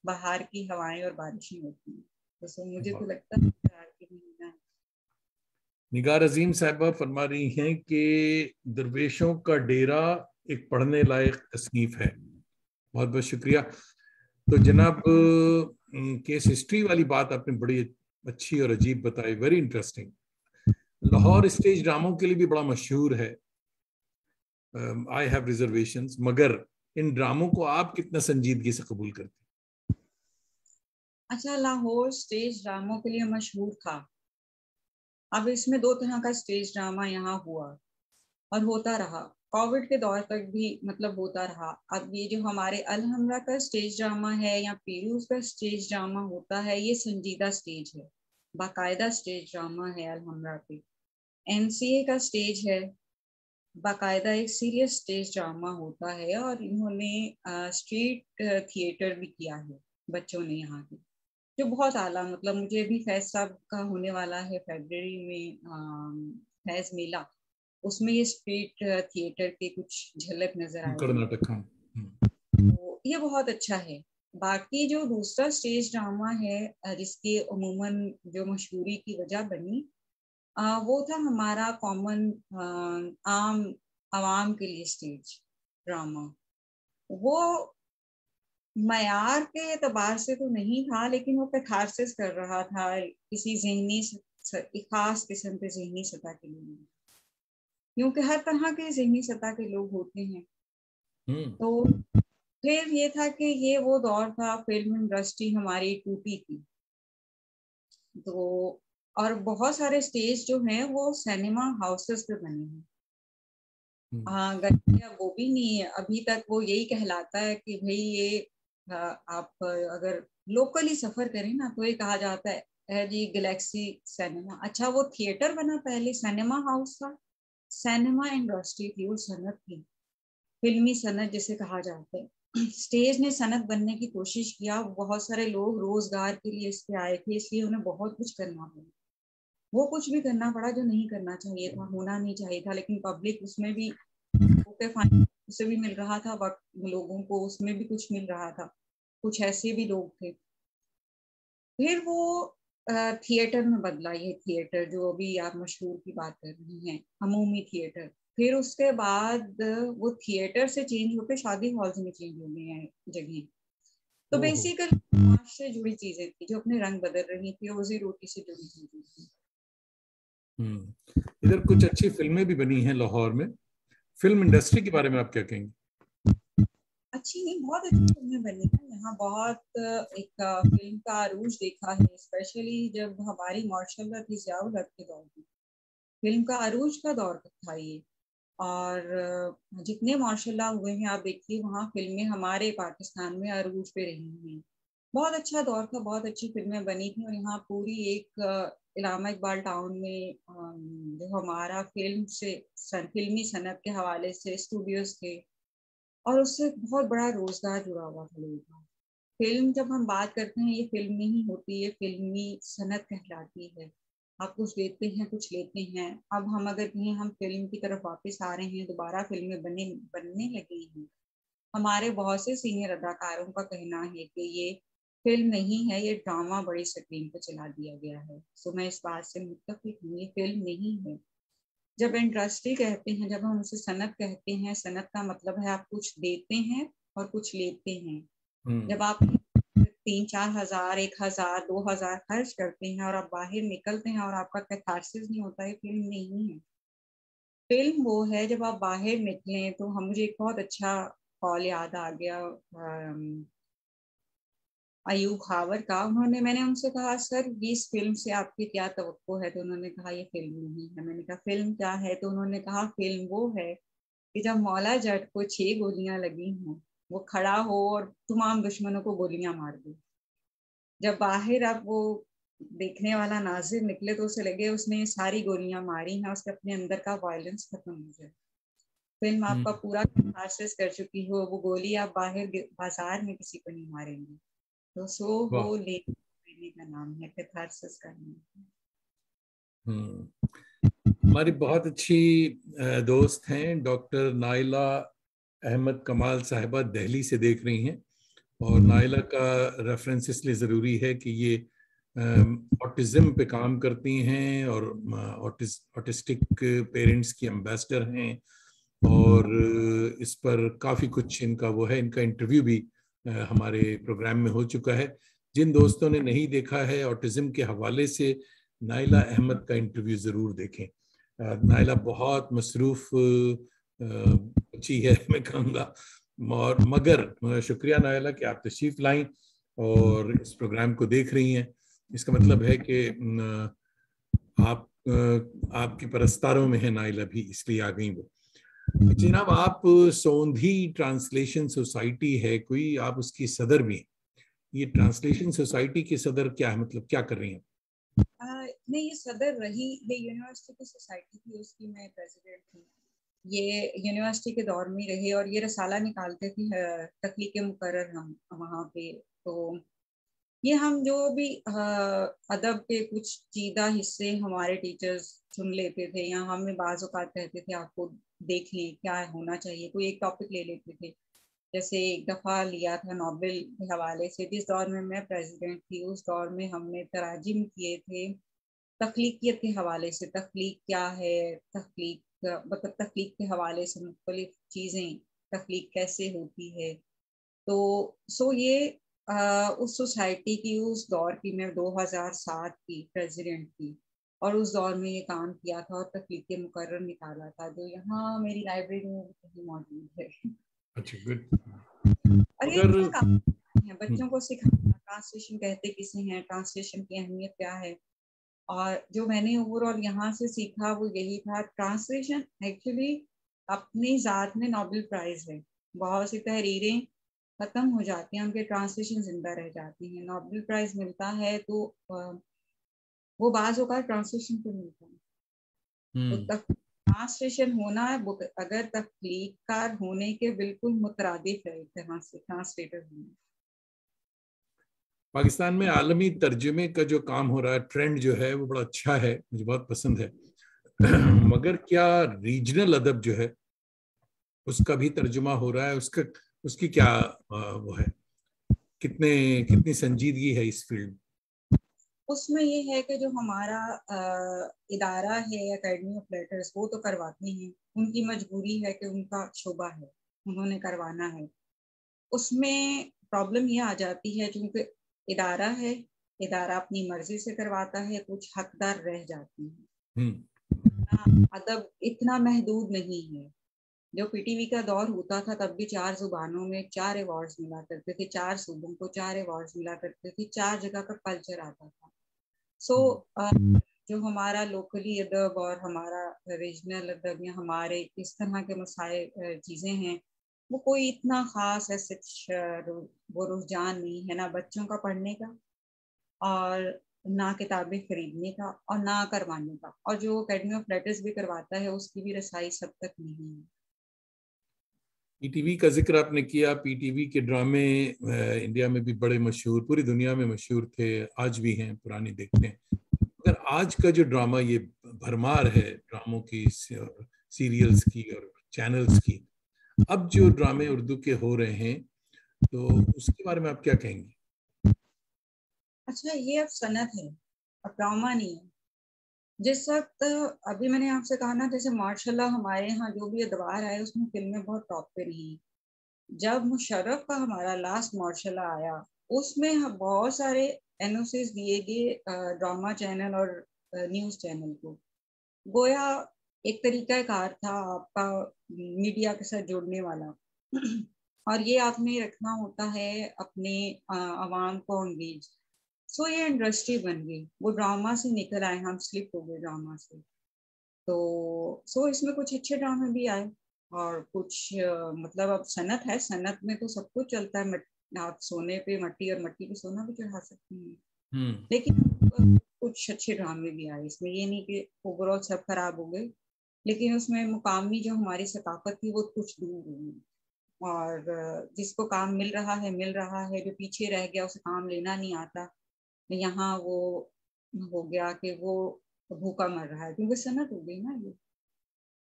बाहर की हवाएं और बारिशें होती हैं। तो मुझे तो वाह। लगता है कि महीना है। निगार अजीम साहिबा फरमा रही हैं कि दरवेशों का डेरा एक पढ़ने लायक तसनीफ है। बहुत बहुत शुक्रिया। तो जनाब, केस हिस्ट्री वाली बात आपने बड़ी अच्छी और अजीब बताई, वेरी इंटरेस्टिंग। लाहौर स्टेज ड्रामों के लिए भी बड़ा मशहूर है। आई हैव रिजर्वेशंस, मगर इन ड्रामों को आप कितना संजीदगी से कबूल करते हैं? अच्छा, लाहौर स्टेज ड्रामों के लिए मशहूर था। अब इसमें दो तरह का स्टेज ड्रामा यहाँ हुआ और होता रहा, कोविड के दौर तक भी मतलब होता रहा। अब ये जो हमारे अलहमरा का स्टेज ड्रामा है या पीरूज का स्टेज ड्रामा होता है, ये संजीदा स्टेज है, बाकायदा स्टेज ड्रामा है अलहमरा पे। एनसीए का स्टेज है, बाकायदा एक सीरियस स्टेज ड्रामा होता है, और इन्होंने स्ट्रीट थिएटर भी किया है बच्चों ने यहाँ के, जो बहुत आला, मतलब मुझे भी फैज साहब का होने वाला है फरवरी में, फैज मेला, उसमें ये स्ट्रीट थिएटर के कुछ झलक नजर आएगी। कर्नाटक, हाँ। तो ये बहुत अच्छा है। बाकी जो दूसरा स्टेज ड्रामा है जिसकी उमूमन जो मशहूरी की वजह बनी, वो था हमारा कॉमन आम आवाम के लिए स्टेज ड्रामा। वो मयार के एतबार से तो नहीं था, लेकिन वो कैथारसिस कर रहा था किसी जहनी खास किस्म के जहनी सतह के लिए, क्योंकि हर तरह के जहनी सतह के लोग होते हैं। तो फिर ये था कि ये वो दौर था, फिल्म इंडस्ट्री हमारी टूटी थी, तो और बहुत सारे स्टेज जो हैं वो सिनेमा हाउसेस पे बने हैं। हाँ, गलतियाँ वो भी नहीं है, अभी तक वो यही कहलाता है कि भाई ये आप अगर लोकली सफर करें ना तो ये कहा जाता है जी गैलेक्सी सिनेमा। अच्छा, वो थिएटर बना, पहले सिनेमा हाउस था, सिनेमा इंडस्ट्री थी, वो सनत थी, फिल्मी सनत जिसे कहा जाता है। स्टेज ने सनत बनने की कोशिश किया, बहुत सारे लोग रोजगार के लिए इस पे आए थे, इसलिए उन्हें बहुत कुछ करना पड़ा, वो कुछ भी करना पड़ा जो नहीं करना चाहिए था, होना नहीं चाहिए था, लेकिन पब्लिक उसमें भी ओके फाइन, उसे भी मिल रहा था, वक्त लोगों को उसमें भी कुछ मिल रहा था, कुछ ऐसे भी लोग थे। फिर वो थिएटर में बदला, ये थिएटर जो अभी आप मशहूर की बात कर रही हैं, अमूमी थिएटर। फिर उसके बाद वो थिएटर से चेंज होकर शादी हॉल्स में चेंज हो गए हैं जगह। तो बेसिकली समाज से जुड़ी चीजें थी जो अपने रंग बदल रही थी, रोजी रोटी से जुड़ी चीजें थी। इधर कुछ अच्छी फिल्में भी बनी हैं लाहौर में। फिल्म इंडस्ट्री के बारे में आप क्या कहेंगे? अच्छी नहीं, बहुत अच्छी फिल्में बनी है यहाँ, बहुत एक फिल्म का अरूज देखा है, स्पेशली जब हमारी मार्शल थी जियाउल हक के दौर में, फिल्म का अरूज का दौर था ये। और जितने मार्शल हुए हैं आप देखिए, वहाँ फिल्में हमारे पाकिस्तान में अरूज पे रही हैं। बहुत अच्छा दौर था, बहुत अच्छी फिल्में बनी थी, और यहाँ पूरी एक इलामा इकबाल टाउन में जो हमारा फिल्मी सनत के हवाले से स्टूडियोज थे, और उससे बहुत बड़ा रोजगार जुड़ा हुआ था लोगों का। फिल्म जब हम बात करते हैं, ये फिल्म नहीं होती, ये फिल्मी सनत कहलाती है। आप कुछ देते हैं, कुछ लेते हैं। अब हम अगर कहें हम फिल्म की तरफ वापस आ रहे हैं, दोबारा फिल्में बनने लगी हैं, हमारे बहुत से सीनियर अदाकारों का कहना है कि ये फिल्म नहीं है, ये ड्रामा बड़ी स्क्रीन पर चला दिया गया है। तो मैं इस बात से मुत्तफिक हूँ, ये फिल्म नहीं है। जब इंडस्ट्री कहते हैं, जब हम उसे सनत कहते हैं, सनत का मतलब है आप कुछ देते हैं और कुछ लेते हैं। जब आप 3-4 हजार, 1,000, 2,000 खर्च करते हैं और आप बाहर निकलते हैं और आपका कैथारसिस नहीं होता है, फिल्म नहीं है। फिल्म वो है जब आप बाहर निकलें। तो हम मुझे एक बहुत अच्छा कॉल याद आ गया अयूब खावर का। मैंने उनसे कहा, सर ये इस फिल्म से आपकी क्या तवक्को है? तो उन्होंने कहा ये फिल्म नहीं है। मैंने कहा फिल्म क्या है? तो उन्होंने कहा फिल्म वो है कि जब मौला जट को 6 गोलियां लगी हों, वो खड़ा हो और तमाम दुश्मनों को गोलियां मार दे। जब बाहर अब वो देखने वाला नाजिर निकले तो उसे लगे उसने सारी गोलियां मारी हैं, उसके अपने अंदर का वायलेंस खत्म हो जाए। फिल्म आपका पूरा कैथारसिस कर चुकी हो, वो गोली आप बाहर बाजार में किसी को नहीं मारेंगे। तो सो वो लेने का नाम है, कैथारसिस का नाम हम्म। हमारी बहुत अच्छी दोस्त हैं डॉक्टर नाइला अहमद कमाल साहिबा, दिल्ली से देख रही हैं। और नाइला का रेफरेंस इसलिए ज़रूरी है कि ये ऑटिज्म पे काम करती हैं और ऑटिस्टिक पेरेंट्स की एम्बेसडर हैं, और इस पर काफ़ी कुछ इनका वो है। इनका इंटरव्यू भी हमारे प्रोग्राम में हो चुका है। जिन दोस्तों ने नहीं देखा है, ऑटिज्म के हवाले से नाइला अहमद का इंटरव्यू ज़रूर देखें। नाइला बहुत मसरूफ बच्ची है मैं कहूँगा, और मगर शुक्रिया नाइला कि आप तशरीफ लाई और इस प्रोग्राम को देख रही हैं। इसका मतलब है कि आप आपकी परस्तारों में है नाइला भी, इसलिए आ गई वो। जनाब, आप सोंधी ट्रांसलेशन सोसाइटी है कोई, आप उसकी सदर भी हैं। ये ट्रांसलेशन सोसाइटी की सदर क्या है, मतलब क्या कर रही हैं? नहीं, ये सदर रही, ये यूनिवर्सिटी की सोसाइटी थी, उसकी मैं प्रेसिडेंट थी। ये यूनिवर्सिटी के दौर में रहे और ये रसाला निकालते थे तख्लीक मुकर्रर हम वहाँ पे। तो ये हम जो भी अदब के कुछ चीदा हिस्से हमारे टीचर्स चुन लेते थे, या हमें बाज़ औक़ात कहते थे आपको देख लें क्या होना चाहिए, कोई एक टॉपिक ले लेते थे। जैसे एक दफ़ा लिया था नोबेल के हवाले से, जिस दौर में मैं प्रेसिडेंट थी उस दौर में हमने तराजिम किए थे तख्लीकियत के हवाले से। तख्लीक क्या है, तख्लीक मतलब तख्लीक के हवाले से मुख्तलिफ चीज़ें, तख्लीक कैसे होती है। तो ये उस सोसाइटी की उस दौर की मैं 2007 की प्रेसिडेंट थी, और उस दौर में ये काम किया था और तख्लीक मुकर्रर निकाला था, जो यहाँ मेरी लाइब्रेरी में भी मौजूद है। अच्छा, गुड। और ये मगर अच्छा काम है बच्चों को सिखाना, ट्रांसलेशन कहते किसे हैं, ट्रांसलेशन की अहमियत क्या है। और जो मैंने ओवरऑल यहाँ से सीखा वो यही था, ट्रांसलेशन एक्चुअली अपनी जात में नोबेल प्राइज है। बहुत सी तहरीरें खत्म हो जाती हैं, उनके ट्रांसलेशन जिंदा रह जाती हैं। नोबेल प्राइज मिलता है तो वो बाज़ औक़ात ट्रांसलेशन पे मिलता है। तो ट्रांसलेशन होना है, अगर तख्लीककार होने के बिल्कुल मुतरादिफ है एक तरह से ट्रांसलेटर होना। पाकिस्तान में आलमी तर्जुमे का जो काम हो रहा है, ट्रेंड जो है वो बड़ा अच्छा है, मुझे बहुत पसंद है। मगर क्या रीजनल अदब जो है उसका भी तर्जुमा हो रहा है? उसका उसकी क्या वो है, कितनी संजीदगी है इस फील्ड? उसमें ये है कि जो हमारा इदारा है एकेडमी ऑफ लेटर्स, वो तो करवाते हैं, उनकी मजबूरी है कि उनका शोबा है, उन्होंने करवाना है। उसमें प्रॉब्लम ये आ जाती है क्योंकि इदारा है, इदारा अपनी मर्जी से करवाता है, कुछ हकदार रह जाते हैं। अदब इतना महदूद नहीं है। जो पीटीवी का दौर होता था तब भी 4 जुबानों में 4 अवार्ड्स मिला करते थे, 4 सूबों को 4 अवार्ड्स मिला करते थे, 4 जगह का कल्चर आता था। जो हमारा लोकली अदब और हमारा रीजनल अदब या हमारे इस तरह के मसाइल चीज़ें हैं, वो कोई इतना ख़ास ऐसे वो रुझान नहीं है, ना बच्चों का पढ़ने का और ना किताबें खरीदने का और ना करवाने का। और जो एकेडमी ऑफ लेटर्स भी करवाता है उसकी भी रसाई सब तक नहीं है। पीटीवी का जिक्र आपने किया। पीटीवी के ड्रामे इंडिया में भी बड़े मशहूर, पूरी दुनिया में मशहूर थे, आज भी हैं, पुरानी देखते हैं। मगर आज का जो ड्रामा, ये भरमार है ड्रामों की, सीरियल्स की और चैनल्स की, अब जो ड्रामे उर्दू के हो रहे हैं, तो उसके बारे में आप क्या कहेंगी? अच्छा, ये अब सनत है, अब ड्रामा नहीं है। जिस वक्त अभी मैंने आपसे कहा ना, जैसे माशाल्लाह हमारे यहाँ जो भी अदवार आए उसमें फिल्में बहुत टॉप पे रही। जब मुशर्रफ का हमारा लास्ट माशाल्लाह आया, उसमें बहुत सारे एनओसीज दिए गए ड्रामा चैनल और न्यूज़ चैनल को। गोया एक तरीका कार था आपका मीडिया के साथ जुड़ने वाला। और ये आपने रखना होता है अपने आवाम को एंगेज। ये इंडस्ट्री बन गई, वो ड्रामा से निकल आए, हम स्लिप हो गए ड्रामा से। तो इसमें कुछ अच्छे ड्रामे भी आए और कुछ मतलब अब सनत है, सनत में तो सब कुछ चलता है। आप सोने पे मट्टी और मट्टी पे सोना भी चढ़ा सकते हैं। लेकिन कुछ अच्छे ड्रामे भी आए इसमें, ये नहीं कि ओवरऑल सब खराब हो गए, लेकिन उसमें मुकामी जो हमारी सकाफत थी वो कुछ दूर हो गई। और जिसको काम मिल रहा है मिल रहा है, जो पीछे रह गया उसे काम लेना नहीं आता, यहाँ वो हो गया कि वो भूखा मर रहा है, क्योंकि सनत हो गई ना ये।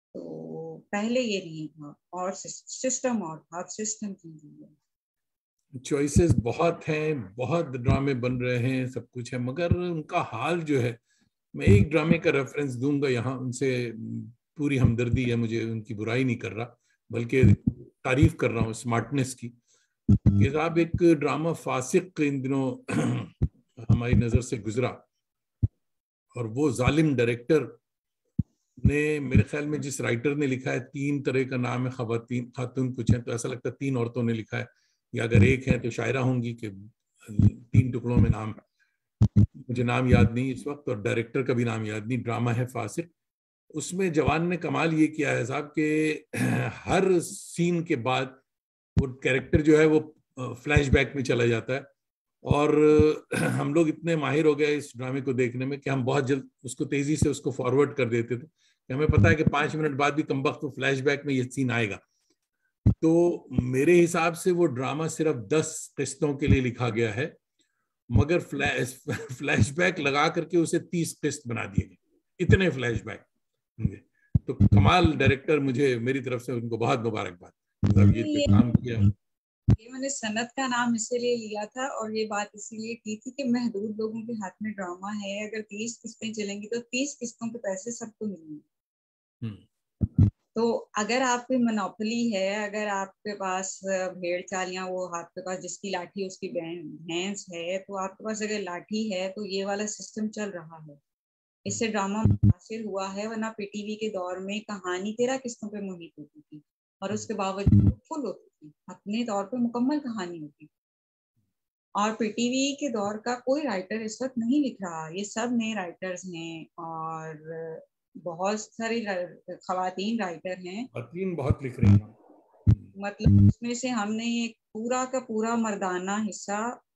तो पहले ये नहीं था और सिस्टम और था, अब सिस्टम चेंज हो गया। चॉइसेस बहुत हैं, बहुत ड्रामे बन रहे हैं, सब कुछ है, मगर उनका हाल जो है, मैं एक ड्रामे का रेफरेंस दूंगा यहाँ, उनसे पूरी हमदर्दी है मुझे, उनकी बुराई नहीं कर रहा बल्कि तारीफ कर रहा हूँ स्मार्टनेस की। कि साहब एक ड्रामा फासिक इन दिनों हमारी नजर से गुजरा, और वो जालिम डायरेक्टर ने, मेरे ख्याल में जिस राइटर ने लिखा है, 3 तरह का नाम है, खवातीन खातून कुछ है, तो ऐसा लगता है 3 औरतों ने लिखा है, या अगर एक है तो शायरा होंगी कि 3 टुकड़ों में नाम, मुझे नाम याद नहीं इस वक्त, और डायरेक्टर का भी नाम याद नहीं। ड्रामा है फासिक। उसमें जवान ने कमाल ये किया है साहब कि हर सीन के बाद वो कैरेक्टर जो है वो फ्लैशबैक में चला जाता है, और हम लोग इतने माहिर हो गए इस ड्रामे को देखने में कि हम बहुत जल्द उसको तेजी से उसको फॉरवर्ड कर देते थे, कि हमें पता है कि 5 मिनट बाद भी कमबख्त वो फ्लैशबैक में ये सीन आएगा। तो मेरे हिसाब से वो ड्रामा सिर्फ 10 किस्तों के लिए लिखा गया है, मगर फ्लैशबैक लगा करके उसे 30 किस्त बना दिए गए, इतने फ्लैशबैक। तो कमाल डायरेक्टर, मुझे मेरी तरफ से उनको बहुत मुबारकबाद, मतलब ये काम किया। ये मैंने सनत का नाम इसीलिए लिया था, और ये बात इसीलिए की थी कि महदूद लोगों के हाथ में ड्रामा है, अगर 30 किस्तें चलेंगी तो 30 किस्तों के पैसे सबको मिलेंगे। तो अगर आपकी मोनोपोली है, अगर आपके पास भेड़ चालियां, वो आपके पास जिसकी लाठी उसकी भैंस है, तो आपके पास अगर लाठी है तो ये वाला सिस्टम चल रहा है, इससे ड्रामा मुतासिर हुआ है। वरना पीटीवी के दौर में कहानी 13 किस्तों पे मुहित होती थी, और उसके बावजूद फुल होती थी, अपने तौर पे मुकम्मल कहानी होती। और पीटीवी के दौर का कोई राइटर इस वक्त नहीं लिख रहा, ये सब नए राइटर्स हैं, और बहुत सारी खवातीन राइटर हैं, खवातीन बहुत लिख रही हैं। मतलब उसमें से हमने एक पूरा का पूरा मर्दाना हिस्सा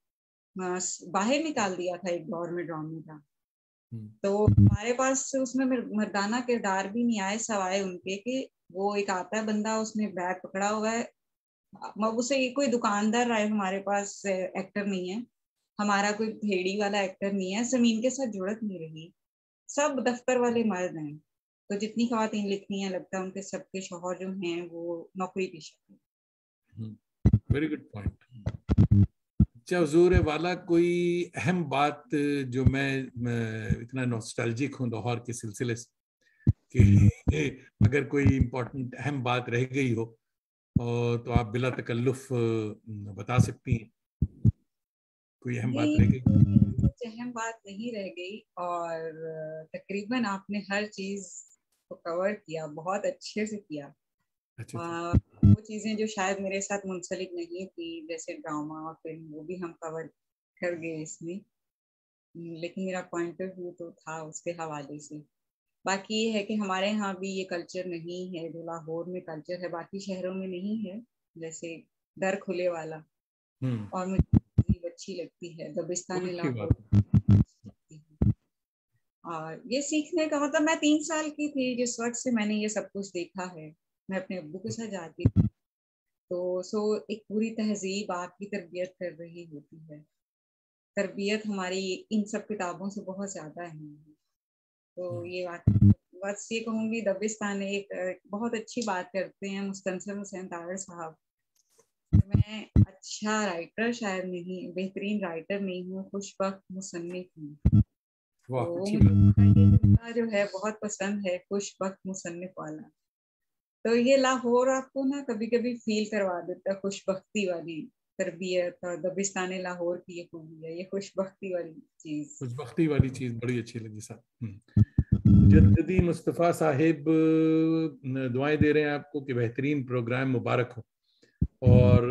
बाहर निकाल दिया था एक दौर में ड्रामे का। तो हमारे पास उसमें मर्दाना किरदार भी नहीं आए, सवाए उनके कि वो एक आता है बंदा, उसने बैग पकड़ा हुआ है, उसे कोई दुकानदार आए, हमारे पास एक्टर नहीं है, हमारा कोई भेड़ी वाला एक्टर नहीं है, जमीन के साथ जुड़त नहीं रही, सब दफ्तर वाले मर्द हैं। तो जितनी खवातीन लिखनी है, लगता है उनके सबके शौहर जो हैं वो नौकरी पेशा हैं। Very good point. अच्छा हुजूर वाला, कोई अहम बात जो मैं इतना नॉस्टैल्जिक हूँ लाहौर के सिलसिले से कि अगर कोई इम्पोर्टेंट अहम बात रह गई हो तो आप बिला तकल्लुफ बता सकती हैं, कोई अहम बात रह गई? कुछ अहम बात नहीं रह गई, और तकरीबन आपने हर चीज को कवर किया, बहुत अच्छे से किया। अच्छा। वो चीजें जो शायद मेरे साथ मुंसलिक नहीं थी, जैसे ड्रामा और फिल्म, वो भी हम कवर कर गए इसमें, लेकिन मेरा पॉइंट ऑफ व्यू तो था उसके हवाले से। बाकी ये है कि हमारे यहाँ भी ये कल्चर नहीं है, जो लाहौर में कल्चर है बाकी शहरों में नहीं है, जैसे दर खुले वाला, और मुझे अच्छी लगती है दबिस्तान लाहौर। और ये सीखने का मतलब, मैं 3 साल की थी जिस वक्त से मैंने ये सब कुछ देखा है, मैं अपने अब्बू के साथ जाती थी, तो एक पूरी तहजीब आपकी तरबियत कर रही होती है, तरबियत हमारी इन सब किताबों से बहुत ज्यादा है। तो ये बात, बस ये कहूँगी, दबिस्तान एक बहुत अच्छी बात करते हैं मुस्तनसिर हुसैन ताहिर साहब। मैं अच्छा राइटर शायद नहीं, बेहतरीन राइटर नहीं हूँ, खुशबख्त मुसन्निफ हूँ। तो मुझे जो है बहुत पसंद है, खुशबख्त मुसन्निफ वाला। तो ये लाहौर आपको ना कभी कभी फील करवा देता है खुशबख्ती वाली तरबियत, और दबिस्तान लाहौर की ये खूबी है, ये खुशबख्ती वाली चीज। खुशबख्ती वाली चीज बड़ी अच्छी लगी साहब। मुजद्दिदी मुस्तफ़ा साहिब दुआएं दे रहे हैं आपको कि बेहतरीन प्रोग्राम मुबारक हो। और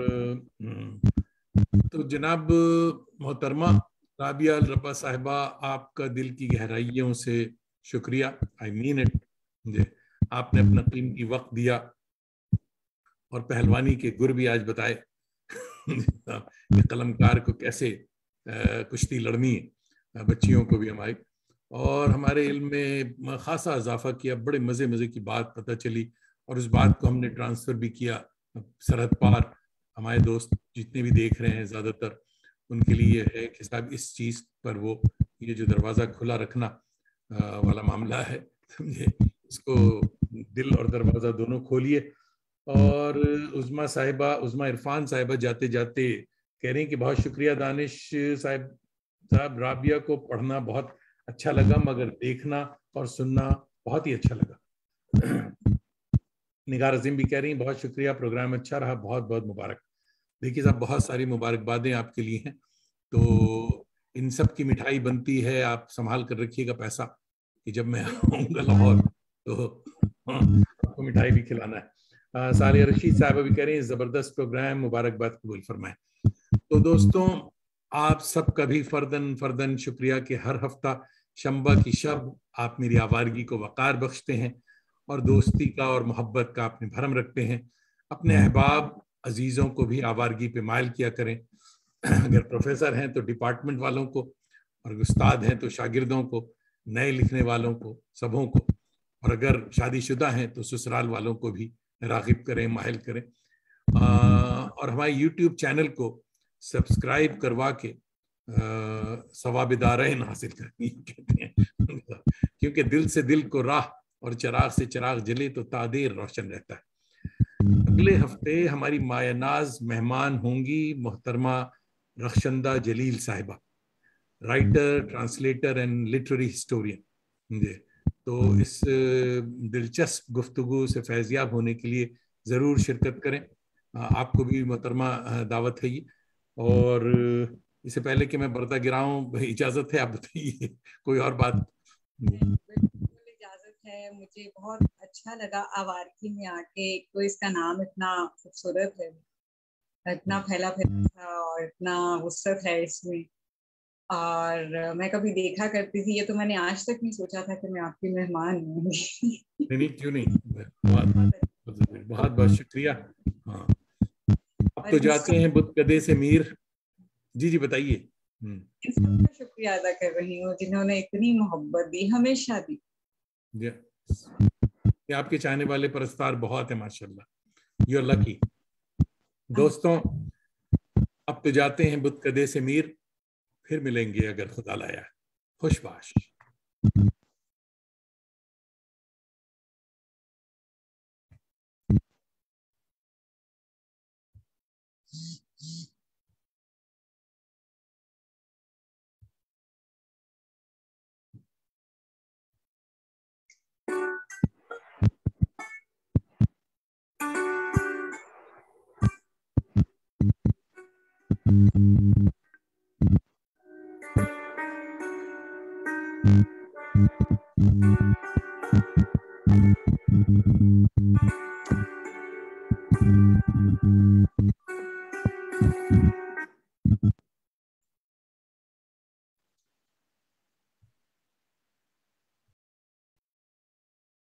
तो जनाब मोहतरमा राबिया अल रब्बा साहिबा, आपका दिल की गहराइयों से शुक्रिया, आई मीन इट। आपने अपना कीमती वक्त दिया और पहलवानी के गुर भी आज बताए कि कलमकार को कैसे कुश्ती लड़नी है, बच्चियों को भी हमारी, और हमारे इल्म में खासा इजाफा किया, बड़े मज़े मज़े की बात पता चली, और उस बात को हमने ट्रांसफ़र भी किया सरहद पार। हमारे दोस्त जितने भी देख रहे हैं ज़्यादातर, उनके लिए है कि साहब इस चीज़ पर वो ये जो दरवाज़ा खुला रखना वाला मामला है, समझे, इसको दिल और दरवाज़ा दोनों खोलिए। और उज़्मा इरफान साहिबा जाते जाते कह रही हैं कि बहुत शुक्रिया दानिश साहब, राबिया को पढ़ना बहुत अच्छा लगा, मगर देखना और सुनना बहुत ही अच्छा लगा। निगार अजीम भी कह रही हैं बहुत शुक्रिया, प्रोग्राम अच्छा रहा, बहुत बहुत मुबारक। देखिए साहब, बहुत सारी मुबारकबादें आपके लिए हैं। तो इन सब की मिठाई बनती है, आप संभाल कर रखिएगा पैसा, कि जब मैं आऊँगा लाहौर तो आपको मिठाई भी खिलाना है। सालिया रशीद साहब भी कह रही हैं जबरदस्त प्रोग्राम, मुबारकबाद कबूल फरमाएं। तो दोस्तों, आप सबका भी फर्दन फर्दन शुक्रिया कि हर हफ्ता शंबा की शब आप मेरी आवारगी को वकार बख्शते हैं और दोस्ती का और मोहब्बत का अपने भरम रखते हैं। अपने अहबाब अजीज़ों को भी आवारगी पे माइल किया करें। अगर प्रोफेसर हैं तो डिपार्टमेंट वालों को, और उस्ताद हैं तो शागिर्दों को, नए लिखने वालों को, सबों को, और अगर शादीशुदा हैं तो ससुराल वालों को भी रागिब करें, माहिल करें। और हमारे यूट्यूब चैनल को सब्सक्राइब करवा के सवाबिदारैन हासिल करें कहते हैं, क्योंकि दिल से दिल को राह और चिराग से चिराग जले तो तादेर रोशन रहता है। अगले हफ्ते हमारी मायनाज मेहमान होंगी मोहतरमा रखशंदा जलील साहिबा, writer, translator and literary historian. तो इस दिलचस्प गुफ्तगू से फैज़याब होने के लिए ज़रूर शिरकत करें। आपको भी मोहतरमा दावत है ये। और इससे पहले कि मैं बरता गिराऊं, इजाज़त है, आप बताइए कोई और बात? बिल्कुल इजाजत है। मुझे बहुत अच्छा लगा आवारगी में आके। तो इसका नाम इतना खूबसूरत है, इतना फैला था और इतना वुसअत है इसमें। और मैं कभी देखा करती थी, ये तो मैंने आज तक नहीं सोचा था कि मैं आपकी मेहमान होंगी। नहीं, क्यों नहीं, बहुत बहुत शुक्रिया। हाँ, अब तो जाते हैं बुत गदे से मीर। जी बताइए। इन सबका शुक्रिया अदा कर रही हूँ जिन्होंने इतनी मोहब्बत दी, हमेशा दी। ये आपके चाहने वाले परस्तार बहुत है माशाल्लाह, यू आर लकी। दोस्तों, अब तो जाते हैं बुत गदे से मीर, फिर मिलेंगे अगर खुदा लाया। खुशबाश।